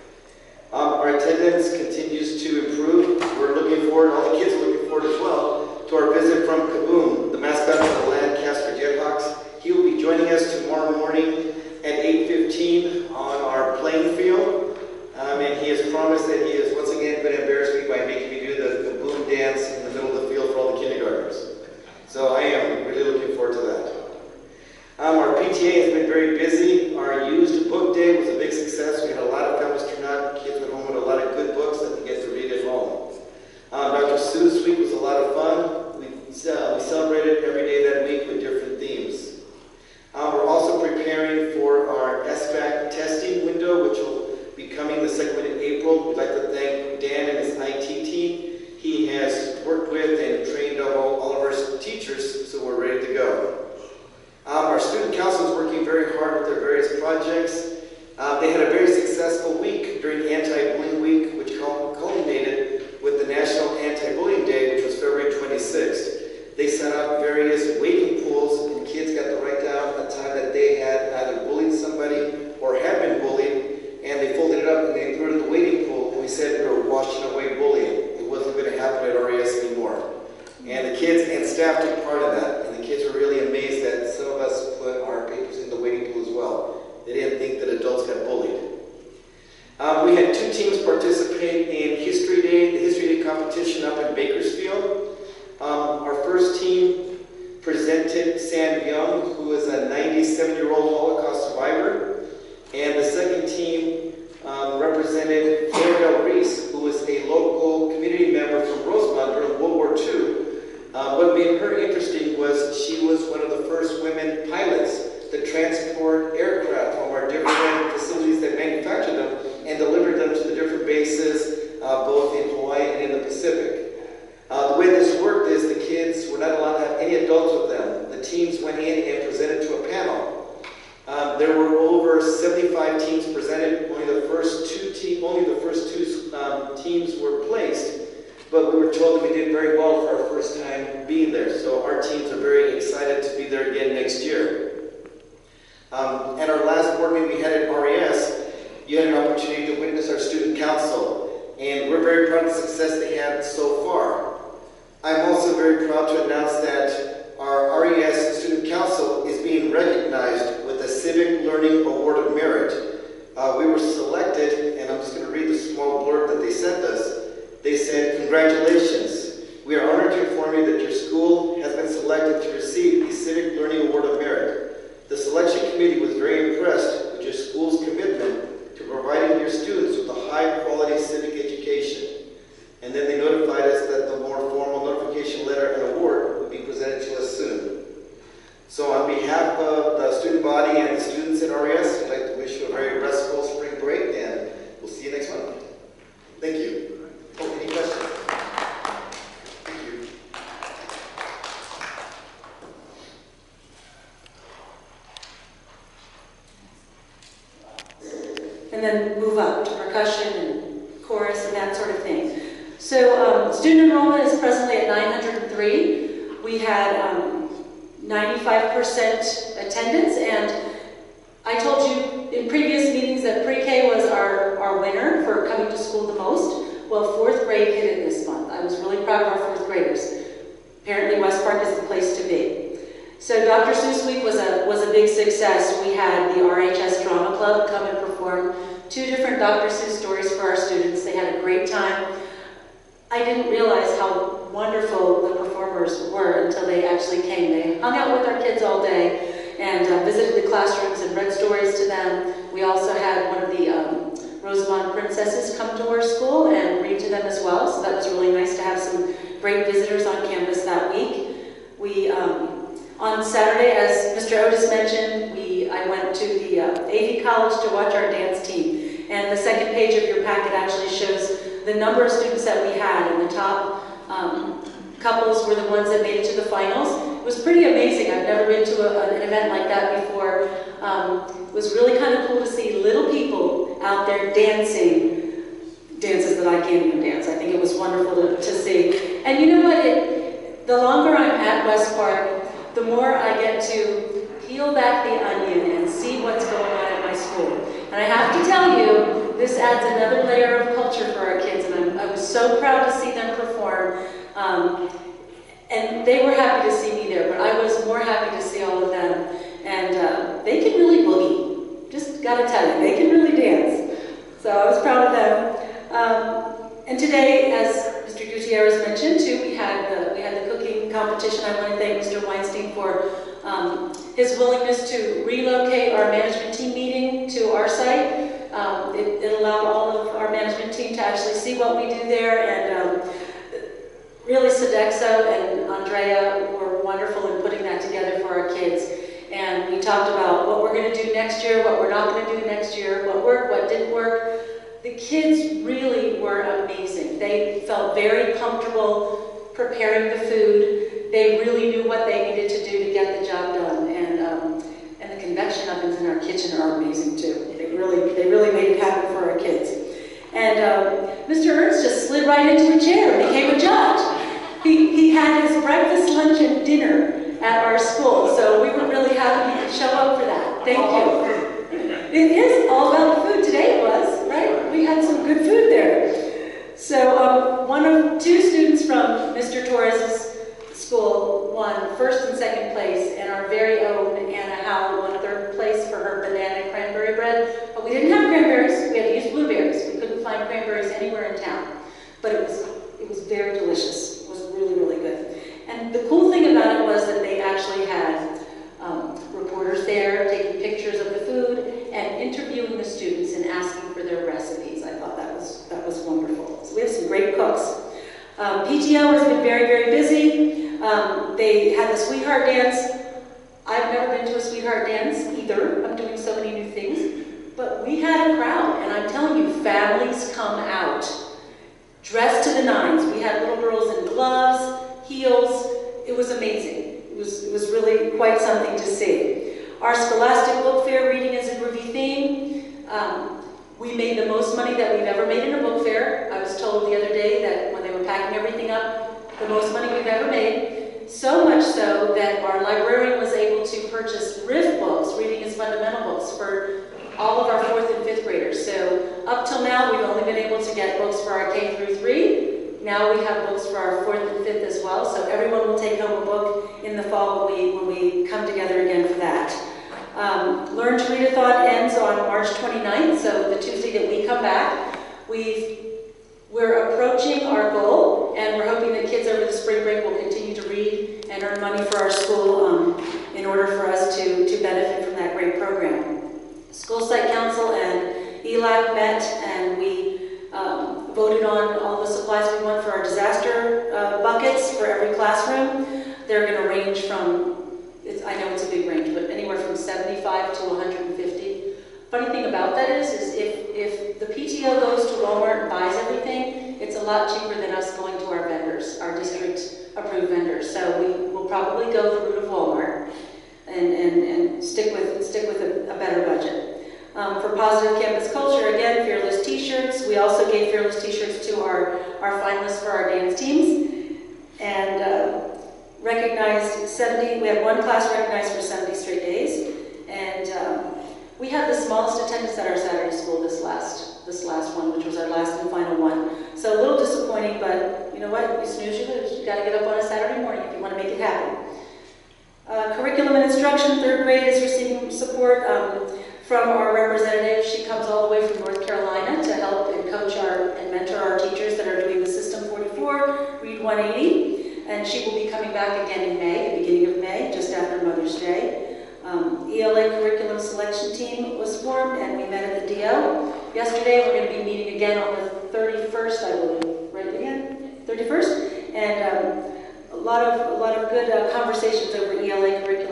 Um, our attendance continues to improve. We're looking forward, all the kids are looking forward as well, to our visit from Kaboom, the mascot for the Lancaster Jethawks. He will be joining us tomorrow morning at eight fifteen on our playing field. Um, and he has promised that he is once again going to embarrass me by making me do the Kaboom dance in the middle of the field for all the kindergartners. So I am really looking forward to that. Um, our P T A has been very busy. Our used book day was a big success. We had a lot of families turn out. Kids went home with a lot of good books that they get to read at home. Um, Doctor Seuss Week was a lot of fun. We, uh, we celebrated every day that week with different themes. Um, we're also preparing for our S B A C testing window, which will be coming the second week in April. We'd like to thank Dan and his I T team. He has worked with and trained all, all of our teachers, so we're ready to go. Um, our student council is working very hard with their various projects. Um, they had a very successful week during Anti-Bullying Week, which culminated with the National Anti-Bullying Day, which was February twenty-sixth. They set up various waiting pools, and kids got to write down a time that they had either bullied somebody or had been bullied, and they folded it up and they threw it in the waiting pool, and we said we were washing away bullying. It wasn't going to happen at R E S anymore. And the kids and staff took part of that, and the kids were really amazed that some of us put our papers in the waiting pool as well. They didn't think that adults got bullied. Um, we had two teams participate in History Day, the History Day competition up in Bakersfield. Um, our first team presented Sam Young, who is a ninety-seven-year-old Holocaust survivor. And the second team um, represented Gabrielle Reese, who was a local community member from Rosamond during World War Two. Uh, what made her interesting was she was one of the first women pilots to transport aircraft from our different facilities that manufactured them and delivered them to the different bases, uh, both in Hawaii and in the Pacific. Uh, the way this worked is the kids were not allowed to have any adults with them. The teams went in and presented to a panel. Um, there were over seventy-five teams presented. Only the first two te only the first two um, teams were placed. But we were told that we did very well for our first time being there. So our teams are very excited to be there again next year. Um, at our last board meeting we had at R E S, you had an opportunity to witness our student council. And we're very proud of the success they had so far. I'm also very proud to announce that our R E S Student Council is being recognized with a Civic Learning Award of Merit. Uh, we were selected, and I'm just going to read the small blurb that they sent us. They said, "Congratulations. We are honored to inform you that your school has been selected to receive the Civic Learning Award of Merit. The selection committee was very impressed with your school's commitment to providing your students with a high-quality civic education." And then they notified us that the more formal notification letter and award would be presented to us soon. So on behalf of the student body and the students at R E S, I'd like to wish you a very restful spring break, and we'll see you next month. Thank you. Oh, any questions? Thank you. And then move up to percussion and chorus and that sort of thing. So um, student enrollment is presently at nine hundred three. We had um, ninety-five percent attendance, and I told you in previous meetings that pre-K was our, our winner for coming to school the most. Well, fourth grade hit it this month. I was really proud of our fourth graders. Apparently West Park is the place to be. So Doctor Seuss Week was a, was a big success. We had the R H S Drama Club come and perform two different Doctor Seuss stories for our students. They had a great time. I didn't realize how wonderful the performers were until they actually came. They hung out with our kids all day and uh, visited the classrooms and read stories to them. We also had one of the um, Rosamond princesses come to our school and read to them as well, so that was really nice to have some great visitors on campus that week. We, um, On Saturday, as Mister Otis mentioned, we I went to the uh, A V College to watch our dance team. And the second page of your packet actually shows the number of students that we had, and the top um, couples were the ones that made it to the finals. It was pretty amazing. I've never been to a, an event like that before. Um, it was really kind of cool to see little people out there dancing, dances that I can't even dance. I think it was wonderful to, to see. And you know what? It, the longer I'm at West Park, the more I get to peel back the onion and see what's going on at my school. And I have to tell you, this adds another layer of culture for our kids, and I'm, I was so proud to see them perform. Um, and they were happy to see me there, but I was more happy to see all of them. And uh, they can really boogie. Just gotta tell you, they can really dance. So I was proud of them. Um, and today, as Mister Gutierrez mentioned too, we had the, we had the cooking competition. I want to thank Mister Weinstein for um, his willingness to relocate our management team meeting to our site. Um, it, it allowed all of our management team to actually see what we do there, and um, really Sodexo and Andrea were wonderful in putting that together for our kids. And we talked about what we're going to do next year, what we're not going to do next year, what worked, what didn't work. The kids really were amazing. They felt very comfortable preparing the food. They really knew what they needed to do to get the job done. And um, and the convection ovens in our kitchen are amazing too. They really they really made it happen for our kids. And um, Mister Ernst just slid right into a chair and became a judge. He he had his breakfast, lunch, and dinner at our school, so we were really happy he could show up for that. Thank you. It is all about the food. Today it was, right? We had some good food there. So um, one of two students from Mister Torres's school won first and second place, and our very own Anna Howell won third place for her banana cranberry bread. But we didn't have cranberries, we had to use blueberries. We couldn't find cranberries anywhere in town. But it was, it was very delicious. It was really, really good. And the cool thing about it was that they actually had um, reporters there taking pictures of the food and interviewing the students and asking for their recipes. I thought that was, that was wonderful. So we have some great cooks. Um, P T O has been very, very busy. Um, they had the sweetheart dance. I've never been to a sweetheart dance either. I'm doing so many new things. But we had a crowd, and I'm telling you, families come out dressed to the nines. We had little girls in gloves, heels. It was amazing. It was, it was really quite something to see. Our Scholastic Book Fair reading is a review theme. Um, we made the most money that we've ever made in a book fair. I was told the other day that when they were packing everything up, the most money we've ever made. So much so that our librarian was able to purchase R I F books, Reading as Fundamental books, for all of our fourth and fifth graders. So up till now, we've only been able to get books for our K through three. Now we have books for our fourth and fifth as well, so everyone will take home a book in the fall when we, when we come together again for that. Um, Learn to Read-a-thon ends on March twenty-ninth, so the Tuesday that we come back. We've, we're approaching our goal, and we're hoping that kids over the spring break will continue to read and earn money for our school um, in order for us to, to benefit from that great program. School Site Council and E L A C met, and we Um, voted on all the supplies we want for our disaster uh, buckets for every classroom. They're going to range from, it's, I know it's a big range, but anywhere from seventy-five to one hundred fifty. Funny thing about that is, is if, if the P T O goes to Walmart and buys everything, it's a lot cheaper than us going to our vendors, our district approved vendors. So we will probably go the route of Walmart and, and, and stick with, stick with a, a better budget. Um, for positive campus culture, again, Fearless t-shirts. We also gave Fearless t-shirts to our, our finalists for our dance teams. And uh, recognized seventy, we had one class recognized for seventy straight days. And um, we had the smallest attendance at our Saturday school this last, this last one, which was our last and final one. So a little disappointing, but you know what? You snooze, you lose. You gotta get up on a Saturday morning if you wanna make it happen. Uh, curriculum and instruction, third grade is receiving support. Um, From our representative, she comes all the way from North Carolina to help and coach our and mentor our teachers that are doing the System forty-four, Read one eighty, and she will be coming back again in May, the beginning of May, just after Mother's Day. Um, E L A curriculum selection team was formed, and we met at the D O yesterday. We're going to be meeting again on the thirty-first, I believe, right again, thirty-first, and um, a lot of a lot of good uh, conversations over E L A curriculum.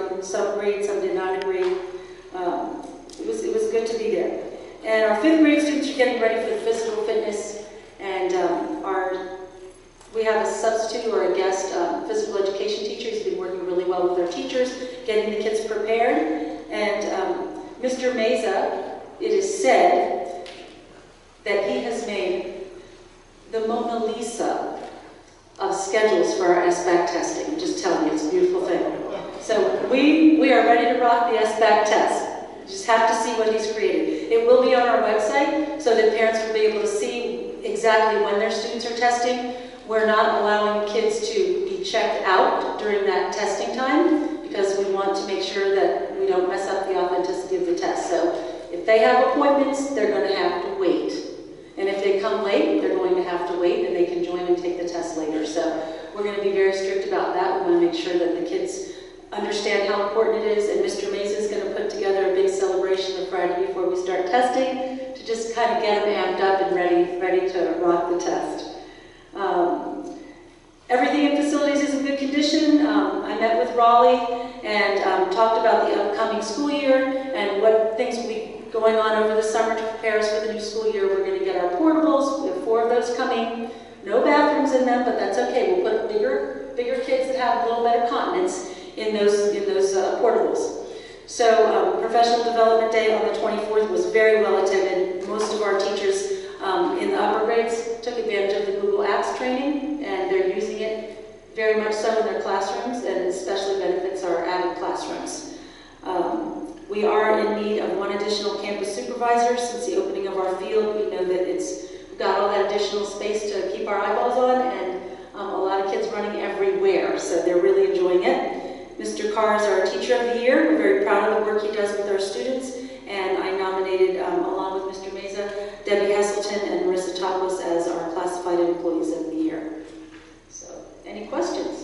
substitute or a guest um, physical education teacher. He's been working really well with our teachers, getting the kids prepared. And um, Mister Meza, it is said that he has made the Mona Lisa of schedules for our S B A C testing. I'm just telling you, it's a beautiful thing. So we, we are ready to rock the S B A C test. You just have to see what he's created. It will be on our website so that parents will be able to see exactly when their students are testing. We're not allowing kids to be checked out during that testing time because we want to make sure that we don't mess up the authenticity of the test. So if they have appointments, they're going to have to wait. And if they come late, they're going to have to wait and they can join and take the test later. So we're going to be very strict about that. We want to make sure that the kids understand how important it is, and Mister Meza is going to put together a big celebration the Friday before we start testing to just kind of get them amped up and ready, ready to rock the test. Um, everything in facilities is in good condition. Um, I met with Raleigh and um, talked about the upcoming school year and what things will be going on over the summer to prepare us for the new school year. We're going to get our portables. We have four of those coming. No bathrooms in them, but that's okay. We'll put bigger, bigger kids that have a little better continence in those, in those uh, portables. So um, Professional Development Day on the twenty-fourth was very well attended. Most of our teachers um, in the upper grades took advantage of the Google Apps training, and they're using it very much so in their classrooms, and especially benefits our avid classrooms. Um, we are in need of one additional campus supervisor. Since the opening of our field, we know that it's we've got all that additional space to keep our eyeballs on, and um, a lot of kids running everywhere, so they're really enjoying it. Mister Carr is our Teacher of the Year. We're very proud of the work he does with our students, and I nominated, um, along with Mister Meza, Debbie Heselton and Marissa Topos as our Classified Employees of the Year. So, any questions?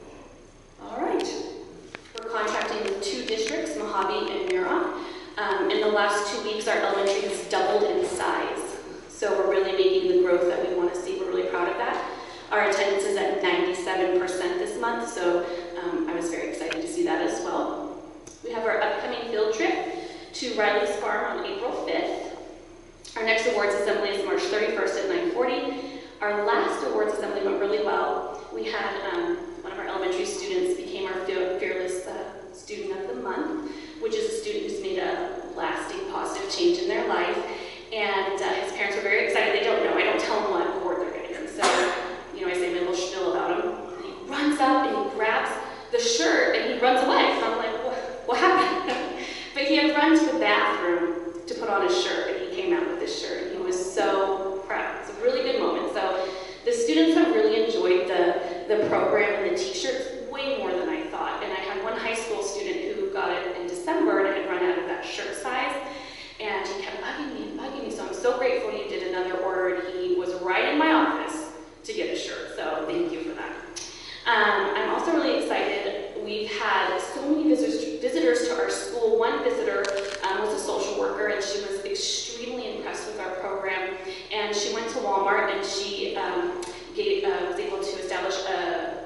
All right. We're contracting with two districts, Mojave and Muroc. Um, in the last two weeks, our elementary has doubled in size. So we're really making the growth that we want to see. We're really proud of that. Our attendance is at ninety-seven percent this month, so um, I was very excited to see that as well. We have our upcoming field trip to Riley's Farm on April fifth. Our next awards assembly is March thirty-first at nine forty. Our last awards assembly went really well. We had um, one of our elementary students became our Fearless uh, Student of the Month, which is a student who's made a lasting positive change in their life. And uh, his parents were very excited. They don't know. I don't tell them what award they're getting. So, you know, I say my little spiel about him. And he runs up and he grabs the shirt and he runs away. So I'm like, what, what happened? But he had run to the bathroom to put on his shirt, and he came out with this shirt, and he was so proud. It's a really good moment. So the students have really enjoyed the, the program and the t-shirts way more than I thought. And I had one high school student who got it in December, and I had run out of that shirt size. And he kept bugging me and bugging me, so I'm so grateful he did another order, and he was right in my office to get a shirt, so thank you for that. Um, I'm also really excited. We've had so many visitors, visitors to our school. One visitor um, was a social worker, and she was extremely impressed with our program. And she went to Walmart, and she um, gave, uh, was able to establish a,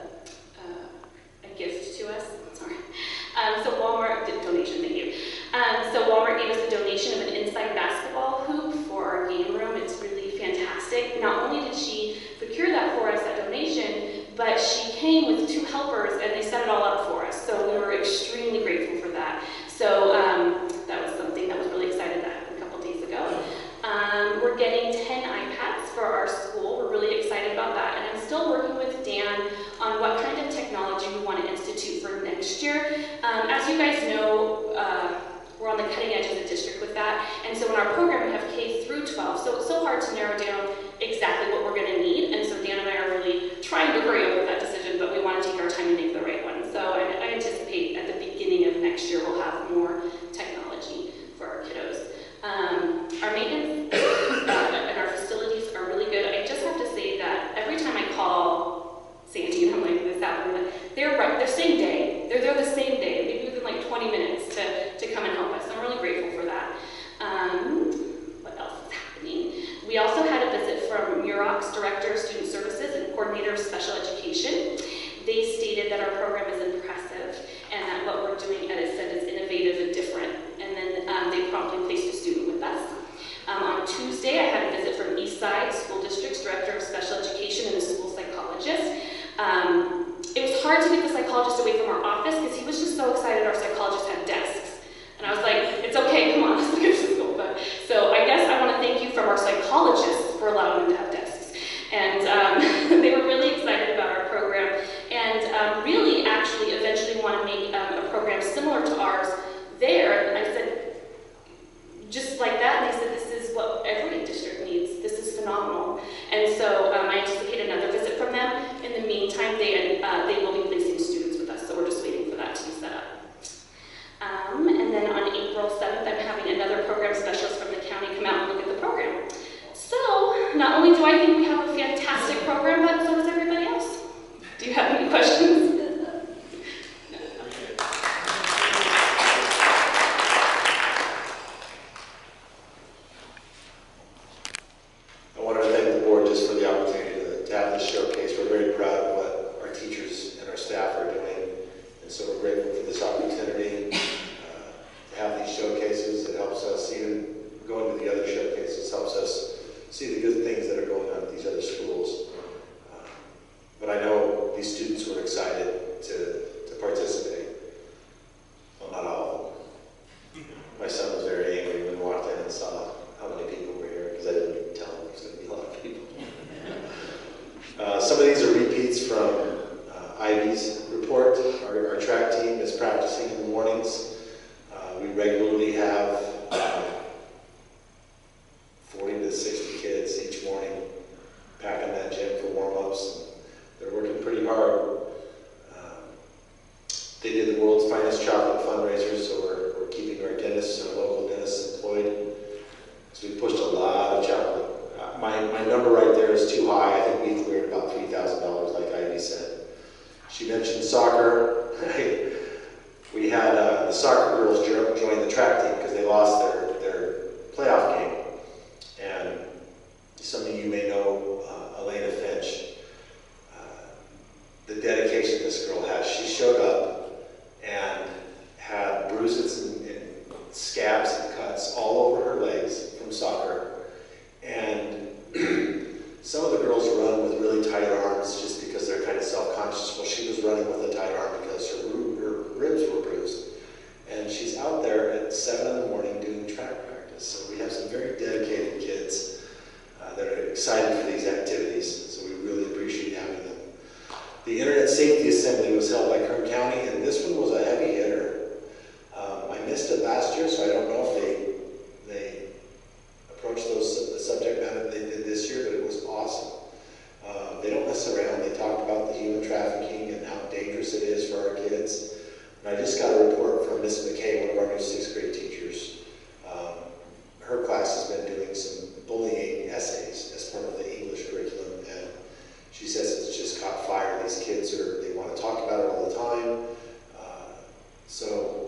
a, a gift to us. Sorry. Um, so Walmart did donation, thank you. Um, so Walmart gave us a donation of an inside basketball hoop for our game room. It's really fantastic. Not only did she procure that for us, that donation, but she came with two helpers and they set it all up for us. So we were extremely grateful for that. So um, that was something that was really excited that happened a couple days ago. Um, we're getting ten iPads for our school. We're really excited about that. And I'm still working with Dan on what kind of technology we want to institute for next year. Um, as you guys know, uh, we're on the cutting edge of the district with that. And so in our program, we have K through twelve. So it's so hard to narrow down exactly what we're going to need. And so Dan and I are really trying to hurry up with that decision, but we want to take our time and make the right one. So I, I anticipate at the beginning of next year, we'll have more technology for our kiddos. Um, our maintenance uh, and our facilities are really good. I just have to say that every time I call Sandy, and I'm like, this happened, they're right, they're same day. They're there the same day, maybe within like twenty minutes to, to come and help us. I'm really grateful for that. Um, what else is happening? We also had a visit from Muroc's Director of Student Services and Coordinator of Special Education. They stated that our program is impressive and that what we're doing at Ascend is innovative and different. And then um, they promptly placed a student with us. Um, on Tuesday, I had a visit from Eastside School District's Director of Special Education and a school psychologist. Uh, to get the psychologist away from our office because he was just so excited our psychologist had desks. And I was like, it's okay, come on, let's look at the school. But, so I guess I want to thank you from our psychologists for allowing them to have desks. And um, they were really excited about our program and um, really actually eventually want to make um, a program similar to ours there. And I said, just like that, and they said, this is what every district needs. This is phenomenal. And so um, I anticipate another visit from them. In the meantime, they, uh, they will be placing students with us, so we're just waiting for that to be set up. Um, and then on April seventh, I'm having another program specialist from the county come out and look at the program. So, not only do I think we have a fantastic program, but so does everybody else. Do you have any questions? I wanted to thank the board just for the opportunity to, to have this showcase. We're very proud of what our teachers and our staff are doing, and so we're grateful for this opportunity uh, to have these showcases. It helps us, even going to the other showcases, helps us see the good things that are going on at these other schools. Uh, but I know these students were excited to, to participate. Well, not all of them. My son was very angry when he walked in and saw how many people were here, because I didn't tell him there was going to be a lot of people. uh, some of these are repeats from uh, Ivy's report. Our, our track team is practicing in the mornings. Uh, we regularly have uh, forty to sixty kids each morning packing that gym for warm-ups. They're working pretty hard. Um, they did the world's finest chocolate fundraiser, so we're, we're keeping our dentists, our local dentists employed. So we pushed a lot of chocolate. Uh, my, my number right there is too high. I think we cleared about three thousand dollars, like Ivy said. She mentioned soccer. We had uh, the soccer girls join the track team because they lost their, their playoff game. And some of you may know uh, Elena Finch. Uh, the dedication this girl has. She showed up and had bruises and, and scabs and cuts all over her legs from soccer. And some of the girls run with really tight arms just because they're kind of self-conscious. Well, she was running with a tight arm because her, her ribs were bruised. And she's out there at seven in the morning doing track practice. So we have some very dedicated kids uh, that are excited for these activities. So we really appreciate having them. The Internet Safety Assembly was held by Kern County, and this one was a heavy hitter. Um, I missed it last year, so I don't know if they they approached those the subject matter they did this year, but it was awesome. Uh, they don't mess around. They talked about the human trafficking and how dangerous it is for our kids. And I just got a report from Miss McKay, one of our new sixth grade teachers. Um, her class has been doing some bullying essays as part of the English curriculum, and she says it's just caught fire. These kids are, they want to talk about it all the time. Uh, so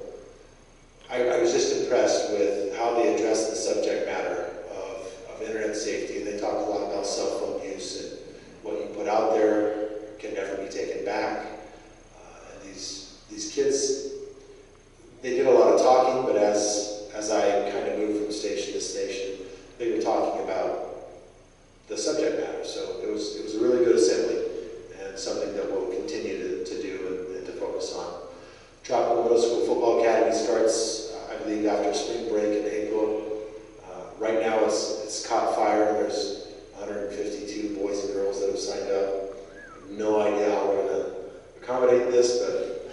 I, I was just impressed with how they addressed the subject matter of, of internet safety. And they talked a lot about cell phone use and what you put out there can never be taken back. Uh, and these, these kids, they did a lot of talking, but as, as I kind of moved from station to station, they were talking about the subject matter. So it was, it was a really good assembly and something that we'll continue to, to do and, and to focus on. Tropico Middle School Football Academy starts, uh, I believe, after spring break in April. Uh, right now it's, it's caught fire. There's one hundred fifty-two boys and girls that have signed up. I have no idea how we're going to accommodate this, but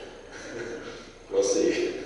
we'll see.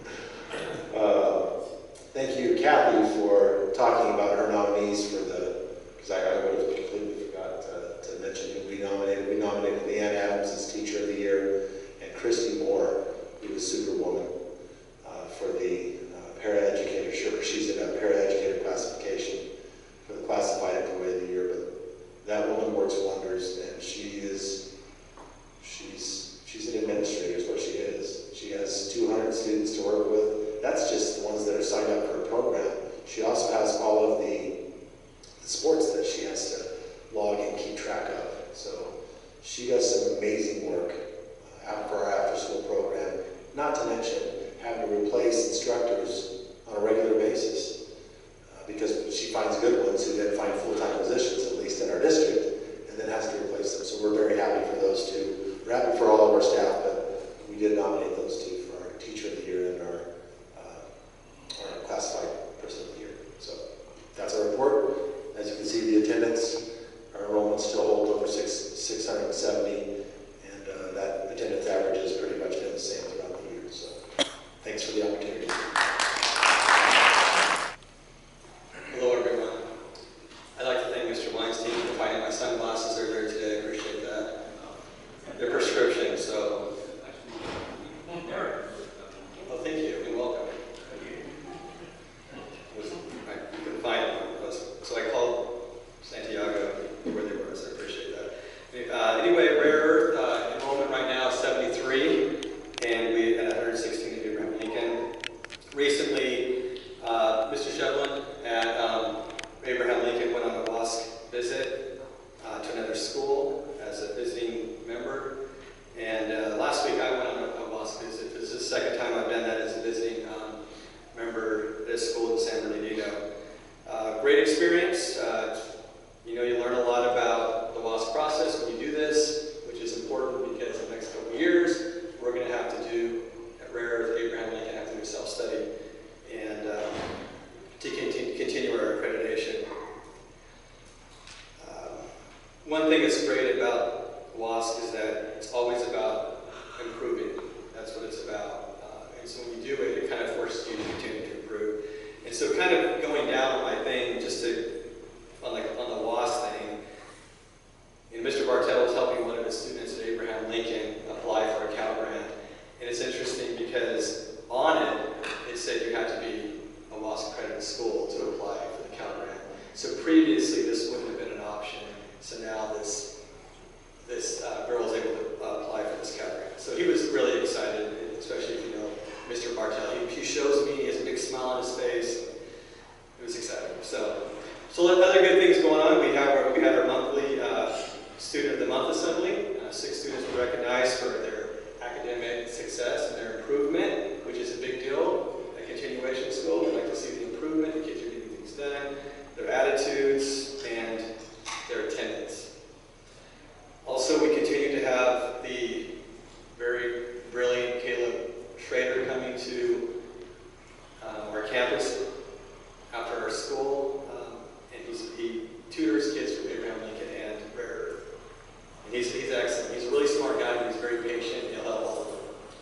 Uh, thank you, Kathy, for talking about her nominees for the, because I, I would have completely forgot to, to mention who we nominated. We nominated Leanne Adams as Teacher of the Year, and Christy Moore, who was Superwoman, uh, for the uh, paraeducator. Sure, she's in a paraeducator classification for the Classified Employee of the Year, but that woman works wonders, and she is, she's, she's an administrator is what she is. She has two hundred students to work with. That's just the ones that are signed up for a program. She also has all of the, the sports that she has to log and keep track of. So she does some amazing work uh, for our after-school program, not to mention having to replace instructors on a regular basis uh, because she finds good ones who then find full-time positions, at least in our district, and then has to replace them. So we're very happy for those two. We're happy for all of our staff enrollment still holds over six, 670, and uh, that attendance average has pretty much been the same throughout the year. So thanks for the opportunity. Hello, everyone. I'd like to thank Mister Weinstein for finding my sunglasses earlier today. I appreciate that. They're prescription, so. Oh, thank you, and welcome. Was, I couldn't find them, so I called Santiago where they were, so I appreciate that. Uh, anyway, Rare Earth uh, enrollment right now is seventy-three, and we had one hundred sixteen at Abraham Lincoln. Recently, uh, Mister Shevlin at um, Abraham Lincoln went on a WASC visit uh, to another school as a visiting member. And uh, last week I went on a, a WASC visit. This is the second time I've done that as a visiting um, member at this school in San Bernardino. Uh, great experience. Uh, you know, you learn a lot about the WASC process when you do this, which is important because in the next couple of years we're going to have to do, at Rare Earth, Abraham Lincoln, have to do self-study and uh, to continue, continue our accreditation. Um, one thing that's great about WASC is that it's always about improving. That's what it's about. Uh, and so when you do it, it kind of forces you to continue to improve. And so kind of going down on my thing, just to, on the, on the WASC thing, and Mister Martell was helping one of his students at Abraham Lincoln apply for a Cal Grant. And it's interesting because on it, it said you had to be a WASC accredited school to apply for the Cal Grant. So previously, this wouldn't have been an option. So now this, this uh, girl is able to uh, apply for this Cal Grant. So he was really excited, especially if you know Mister Martell. He, he shows me, he has a big smile on his face. It was exciting. So, so other good things going on. We have our, we had our monthly uh, Student of the Month Assembly. Uh, six students were recognized for their academic success and their improvement, which is a big deal. A continuation school, we like to see the improvement, the kids are getting things done, their attitudes, and their attendance. Also, we continue to have the very brilliant Caleb Schrader coming to um, our campus after our school, um, and he's, he tutors kids from Abraham Lincoln and Rare Earth. And he's, he's excellent. He's a really smart guy, but he's very patient, and he'll help all of them.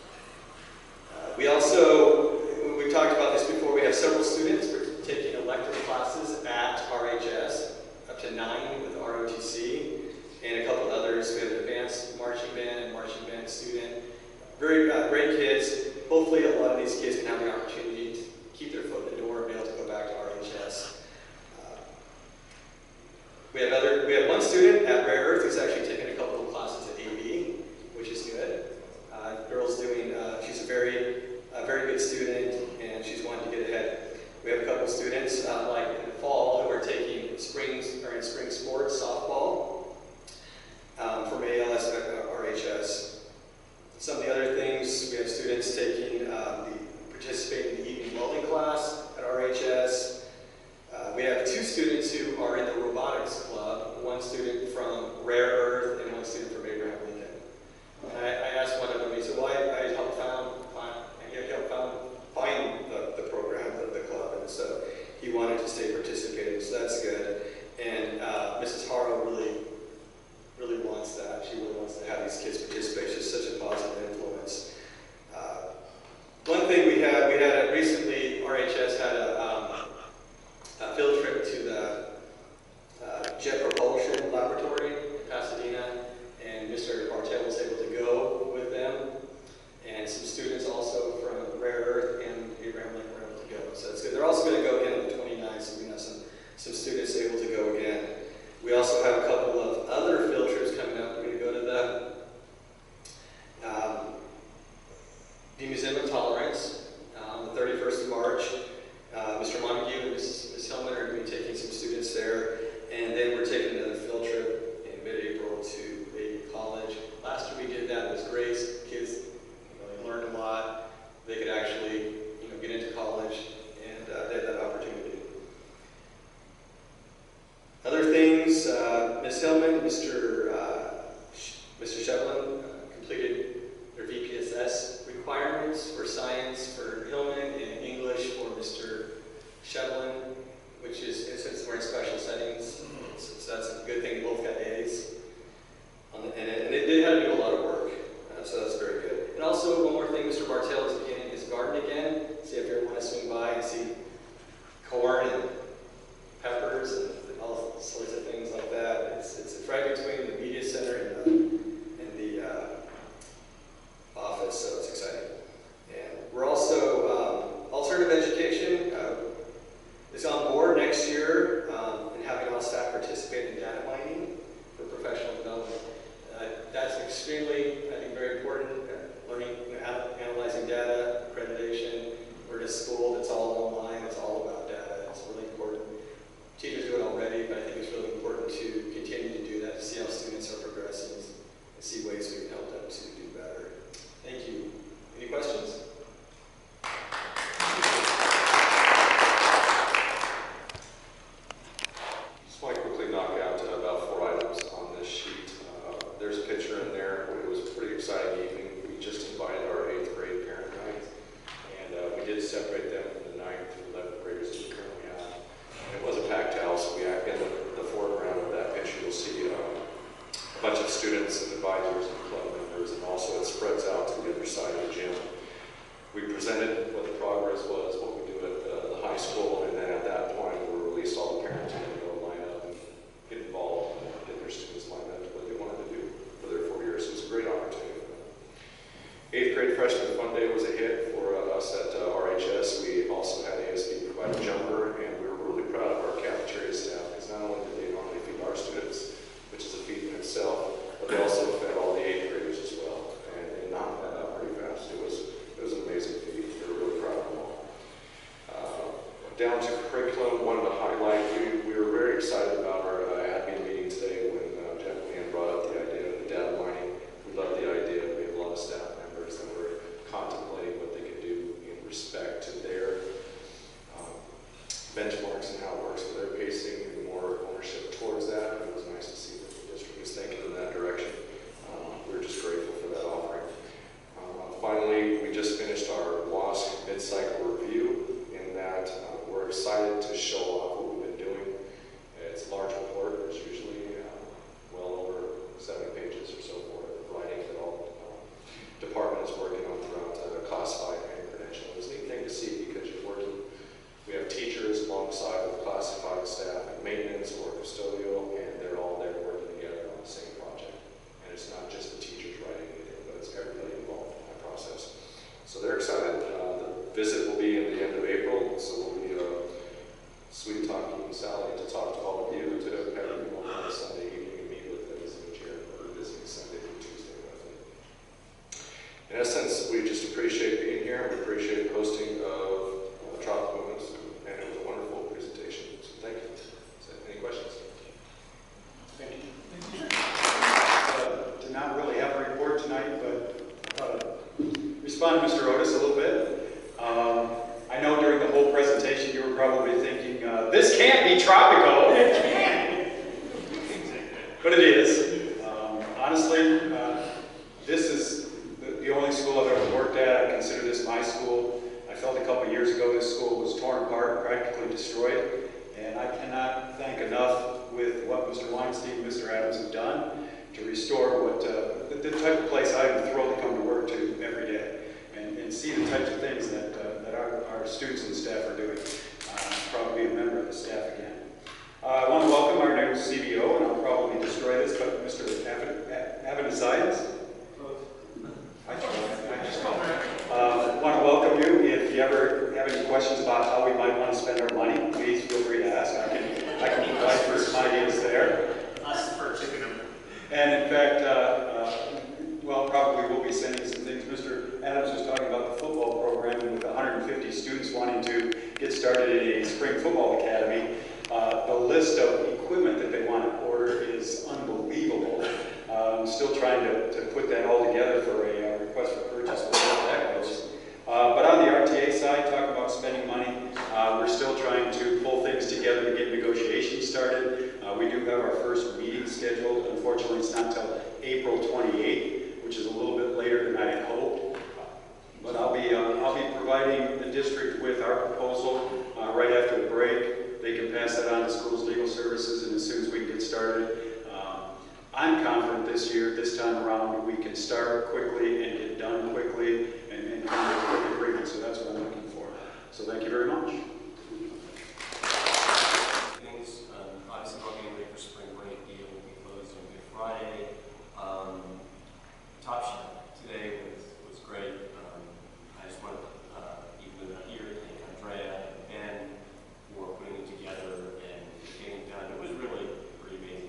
Uh, we also, we've talked about this before, we have several students who are taking elective classes at R H S, up to nine with R O T C, and a couple others. We have an advanced marching band and marching band student. Very uh, great kids. Hopefully a lot of these kids can have the opportunity to keep their foot in the door and be able to go back to R H S. Uh, we have other, we have one student at Rare Earth who's actually taken a couple of classes at A B, which is good. Uh, girl's doing, uh, she's a very, a very good student, and she's wanting to get ahead. We have a couple of students, uh, like in the fall, who are taking springs, or in spring sports, softball, um, from A L S at R H S. Some of the other things, we have students taking, um, the, participating in the evening welding class at R H S. Uh, we have two students who are in the robotics club, one student from Rare Earth and one student from Abraham Lincoln. And I, I asked one of them, he said, well, I, I helped found, find, I helped found, find the, the program, the, the club, and so he wanted to stay participating, so that's good. And uh, Missus Harrow really, really wants that. She really wants to have these kids participate. She's such a positive influence. Uh, one thing we had, we had a, recently, R H S had a, um, a field trip to the uh, Jet Propulsion Laboratory in Pasadena, and Mister Martell was able to go with them, and some students also from Rare Earth and Abraham Lincoln were able to go. So that's good. They're also going to go again on the twenty-ninth, so we have some, some students able to go again. We also have a couple of other field trips coming up. We're going to go to the, um, the Museum of Tolerance uh, on the thirty-first of March. Uh, Mister Montague and Miz Miz Hillman are going to be taking some students there. And then we're taking another field trip in mid-April to a college. Last year we did that. It was great. Kids, you know, they learned a lot. They could actually, you know, get into college, and uh, they had that opportunity. Other things, uh, Miz Hillman, Mister Uh, Mister Shevlin uh, completed their V P S S requirements for science for Hillman and English for Mister Shevlin, which is, since we're in special settings, so that's a good thing. Both got A's. participate in data mining for professional development. Uh, that's extremely, I think, very important. Uh, learning, you know, analyzing data, accreditation. We're at a school that's all online. It's all about data. It's really important. Teachers do it already, but I think it's really important to continue to do that, to see how students are progressing, and see ways we can help them to do better. Thank you. Any questions? Just want to quickly knock out uh, about four items on this sheet. Uh, there's a picture in there. It was a pretty exciting evening. We just invited our eighth grade parent night, and uh, we did separate them from the ninth and eleventh graders that we currently have. And it was a packed house. We have in the, the foreground of that picture, you'll see um, a bunch of students and advisors and club members, and also it spreads out to the other side of the gym. We presented what the progress was, what we do at the, the high school, and then at that point we released all the parents and they go line up and get involved and get their students lined up to what they wanted to do for their four years. So it was a great opportunity for them. Eighth grade freshman fun day was a hit for uh, us at uh, R H S. We also had A S B provide a jumper, and we were really proud of our cafeteria staff, because not only did they normally feed our students, which is a feat in itself, but they also fed all the eighth graders as well, and they knocked that out pretty fast. It was it was an amazing feat. We were really proud of them all. Uh, down to curriculum, wanted to highlight, we, we were very excited about our uh, admin meeting today when uh, Jeff Leanne brought up the idea of the data mining. We loved the idea. We have a lot of staff members that were contemplating what they could do in respect to their um, benchmarks and how it works for their pacing and more ownership towards that. It was nice to see that the district was thinking in that direction. Um, we we're just grateful for that offering. Uh, finally, we just finished our W A S C mid-cycle review, in that uh, we're excited to show off what we've been doing. It's a large report. There's usually uh, well over seventy pages or so for writing that all uh, department is working on throughout uh, classified and credential. It's a neat thing to see, because you're working, we have teachers alongside with classified staff and maintenance or custodial, and they're all there working together on the same project. And it's not just the teachers writing anything, but it's everybody involved in that process. So they're excited. Uh, the visit will be in the end of April, so we'll be uh, sweet talking Sally to talk to all of you, to have you on a Sunday evening and meet with them as a chair, or visiting Sunday through Tuesday with them. In essence, we just appreciate being here. We appreciate hosting of uh, Tropico Middle School, and it was a wonderful presentation. So thank you. So, any questions? Thank you. Uh, did not really have a report tonight, but uh, respond to Mister Otis a little bit. Um, I know during the whole presentation you were probably thinking, uh, this can't be Tropico. It can't. But it is. Um, honestly, uh, this is the, the only school I've ever worked at. I consider this my school. I felt a couple years ago this school was torn apart, practically destroyed, and I cannot thank enough with what Mister Weinstein and Mister Adams have done to restore what uh, the, the type of place I'm thrilled to come to work to every day, and, and see the types of things that, uh, that our, our students and staff are doing. Uh, I'm proud to be a member of the staff again. Uh, I want to welcome our new C B O, and I'll probably destroy this, but Mister Avanasides. I just uh, want to welcome you. If you ever have any questions about how we might want to spend our money, please feel free to ask. I can, I can provide for some ideas there. Us for chicken. And in fact, uh, uh, well, probably we'll be sending some things. Mister Adams was talking about the football program, and with one hundred fifty students wanting to get started in a spring football academy, uh, the list of equipment that they want to order is unbelievable. Uh, I'm still trying to, to put that all together for a uh, request for purchase. We'll see how that goes. Uh, but on the R T A side, talking about spending money, uh, we're still trying to pull things together to get negotiations started. Uh, we do have our first meeting scheduled. Unfortunately, it's not until April twenty-eighth, which is a little bit later than I had hoped. But I'll be, uh, I'll be providing the district with our proposal uh, right after the break. They can pass that on to schools legal services, and as soon as we can get started, um, I'm confident this year, this time around, we can start quickly and get done quickly and, and come to a quick agreement. So that's what I'm looking for. So thank you very much. Things, um, obviously, not getting ready for spring break. Deal will be closed on Good Friday. Um, Top Shot today was was great. Um, I just want to uh, even though here thank Andrea and Ben for putting it together and getting it done. It was really pretty amazing.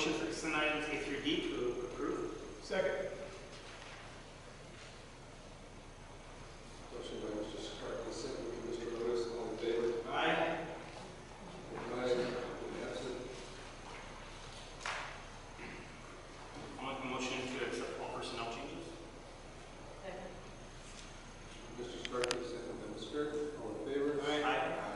motion for consent items A through D to approve. Second. Motion by Mister Scarpa, second by Mister Otis, all in favor? Aye. Aye. Absent. I'll make a motion to accept all personnel changes. Mister Scarpa, second by Miz Skirt, all in favor? Aye.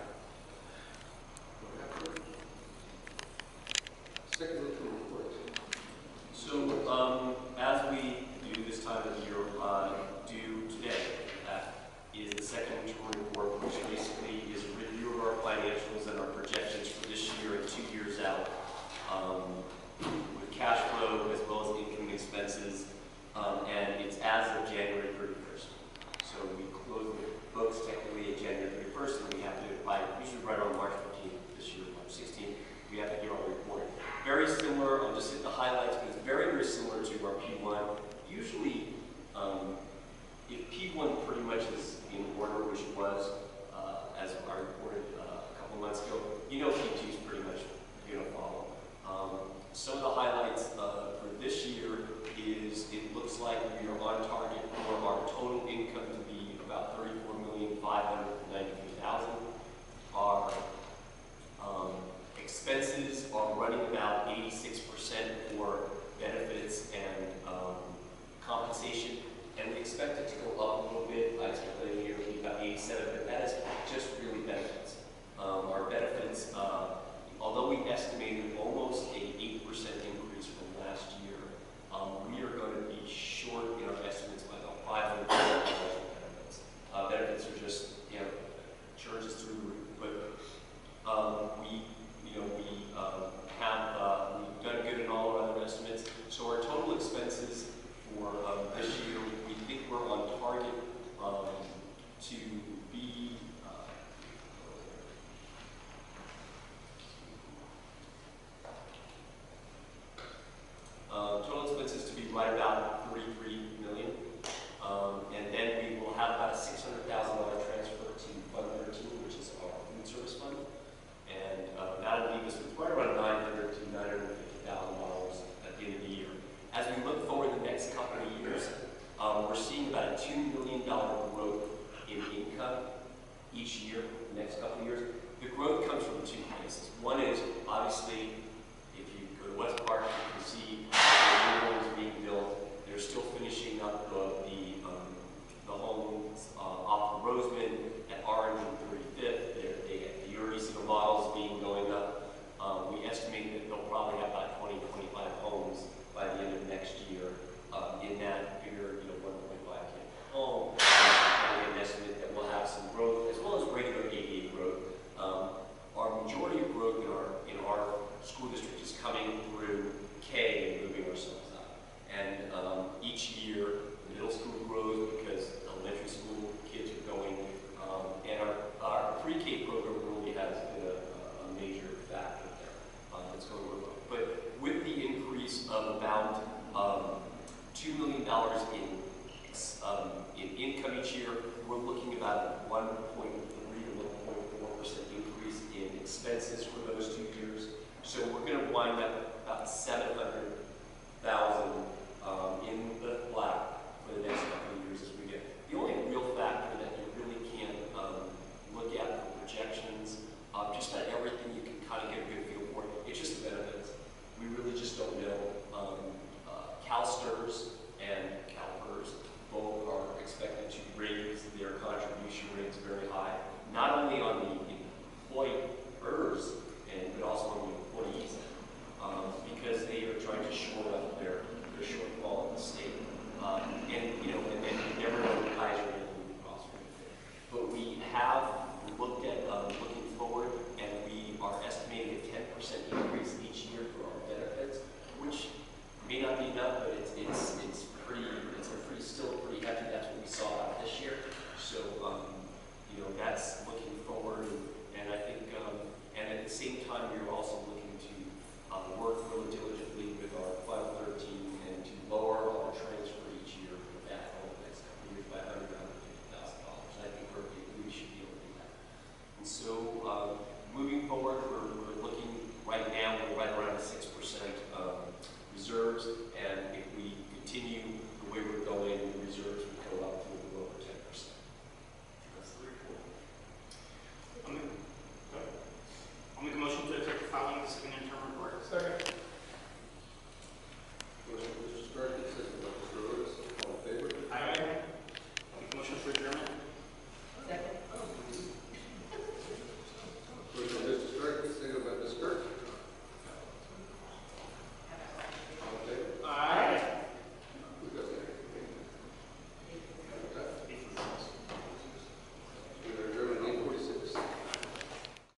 Second routine report. So, um, as we do this time of the year, uh, do today, that is the second interim report, which basically is a review of our financials and our projections for this year and two years out, um, with cash flow as well as income and expenses, um, and it's as of January thirty-first. So we close the books technically at January thirty-first, and we have to, by usually right on March fifteenth this year, March sixteenth, we have to get our report. Very similar, I'll just hit the highlights, but it's very, very similar to our P one. Usually, um, if P one pretty much is in order, which it was, uh, as I reported uh, a couple months ago, you know P two is pretty much going to follow. Um, some of the highlights uh, for this year is it looks like we are on target for our total income to be about thirty-four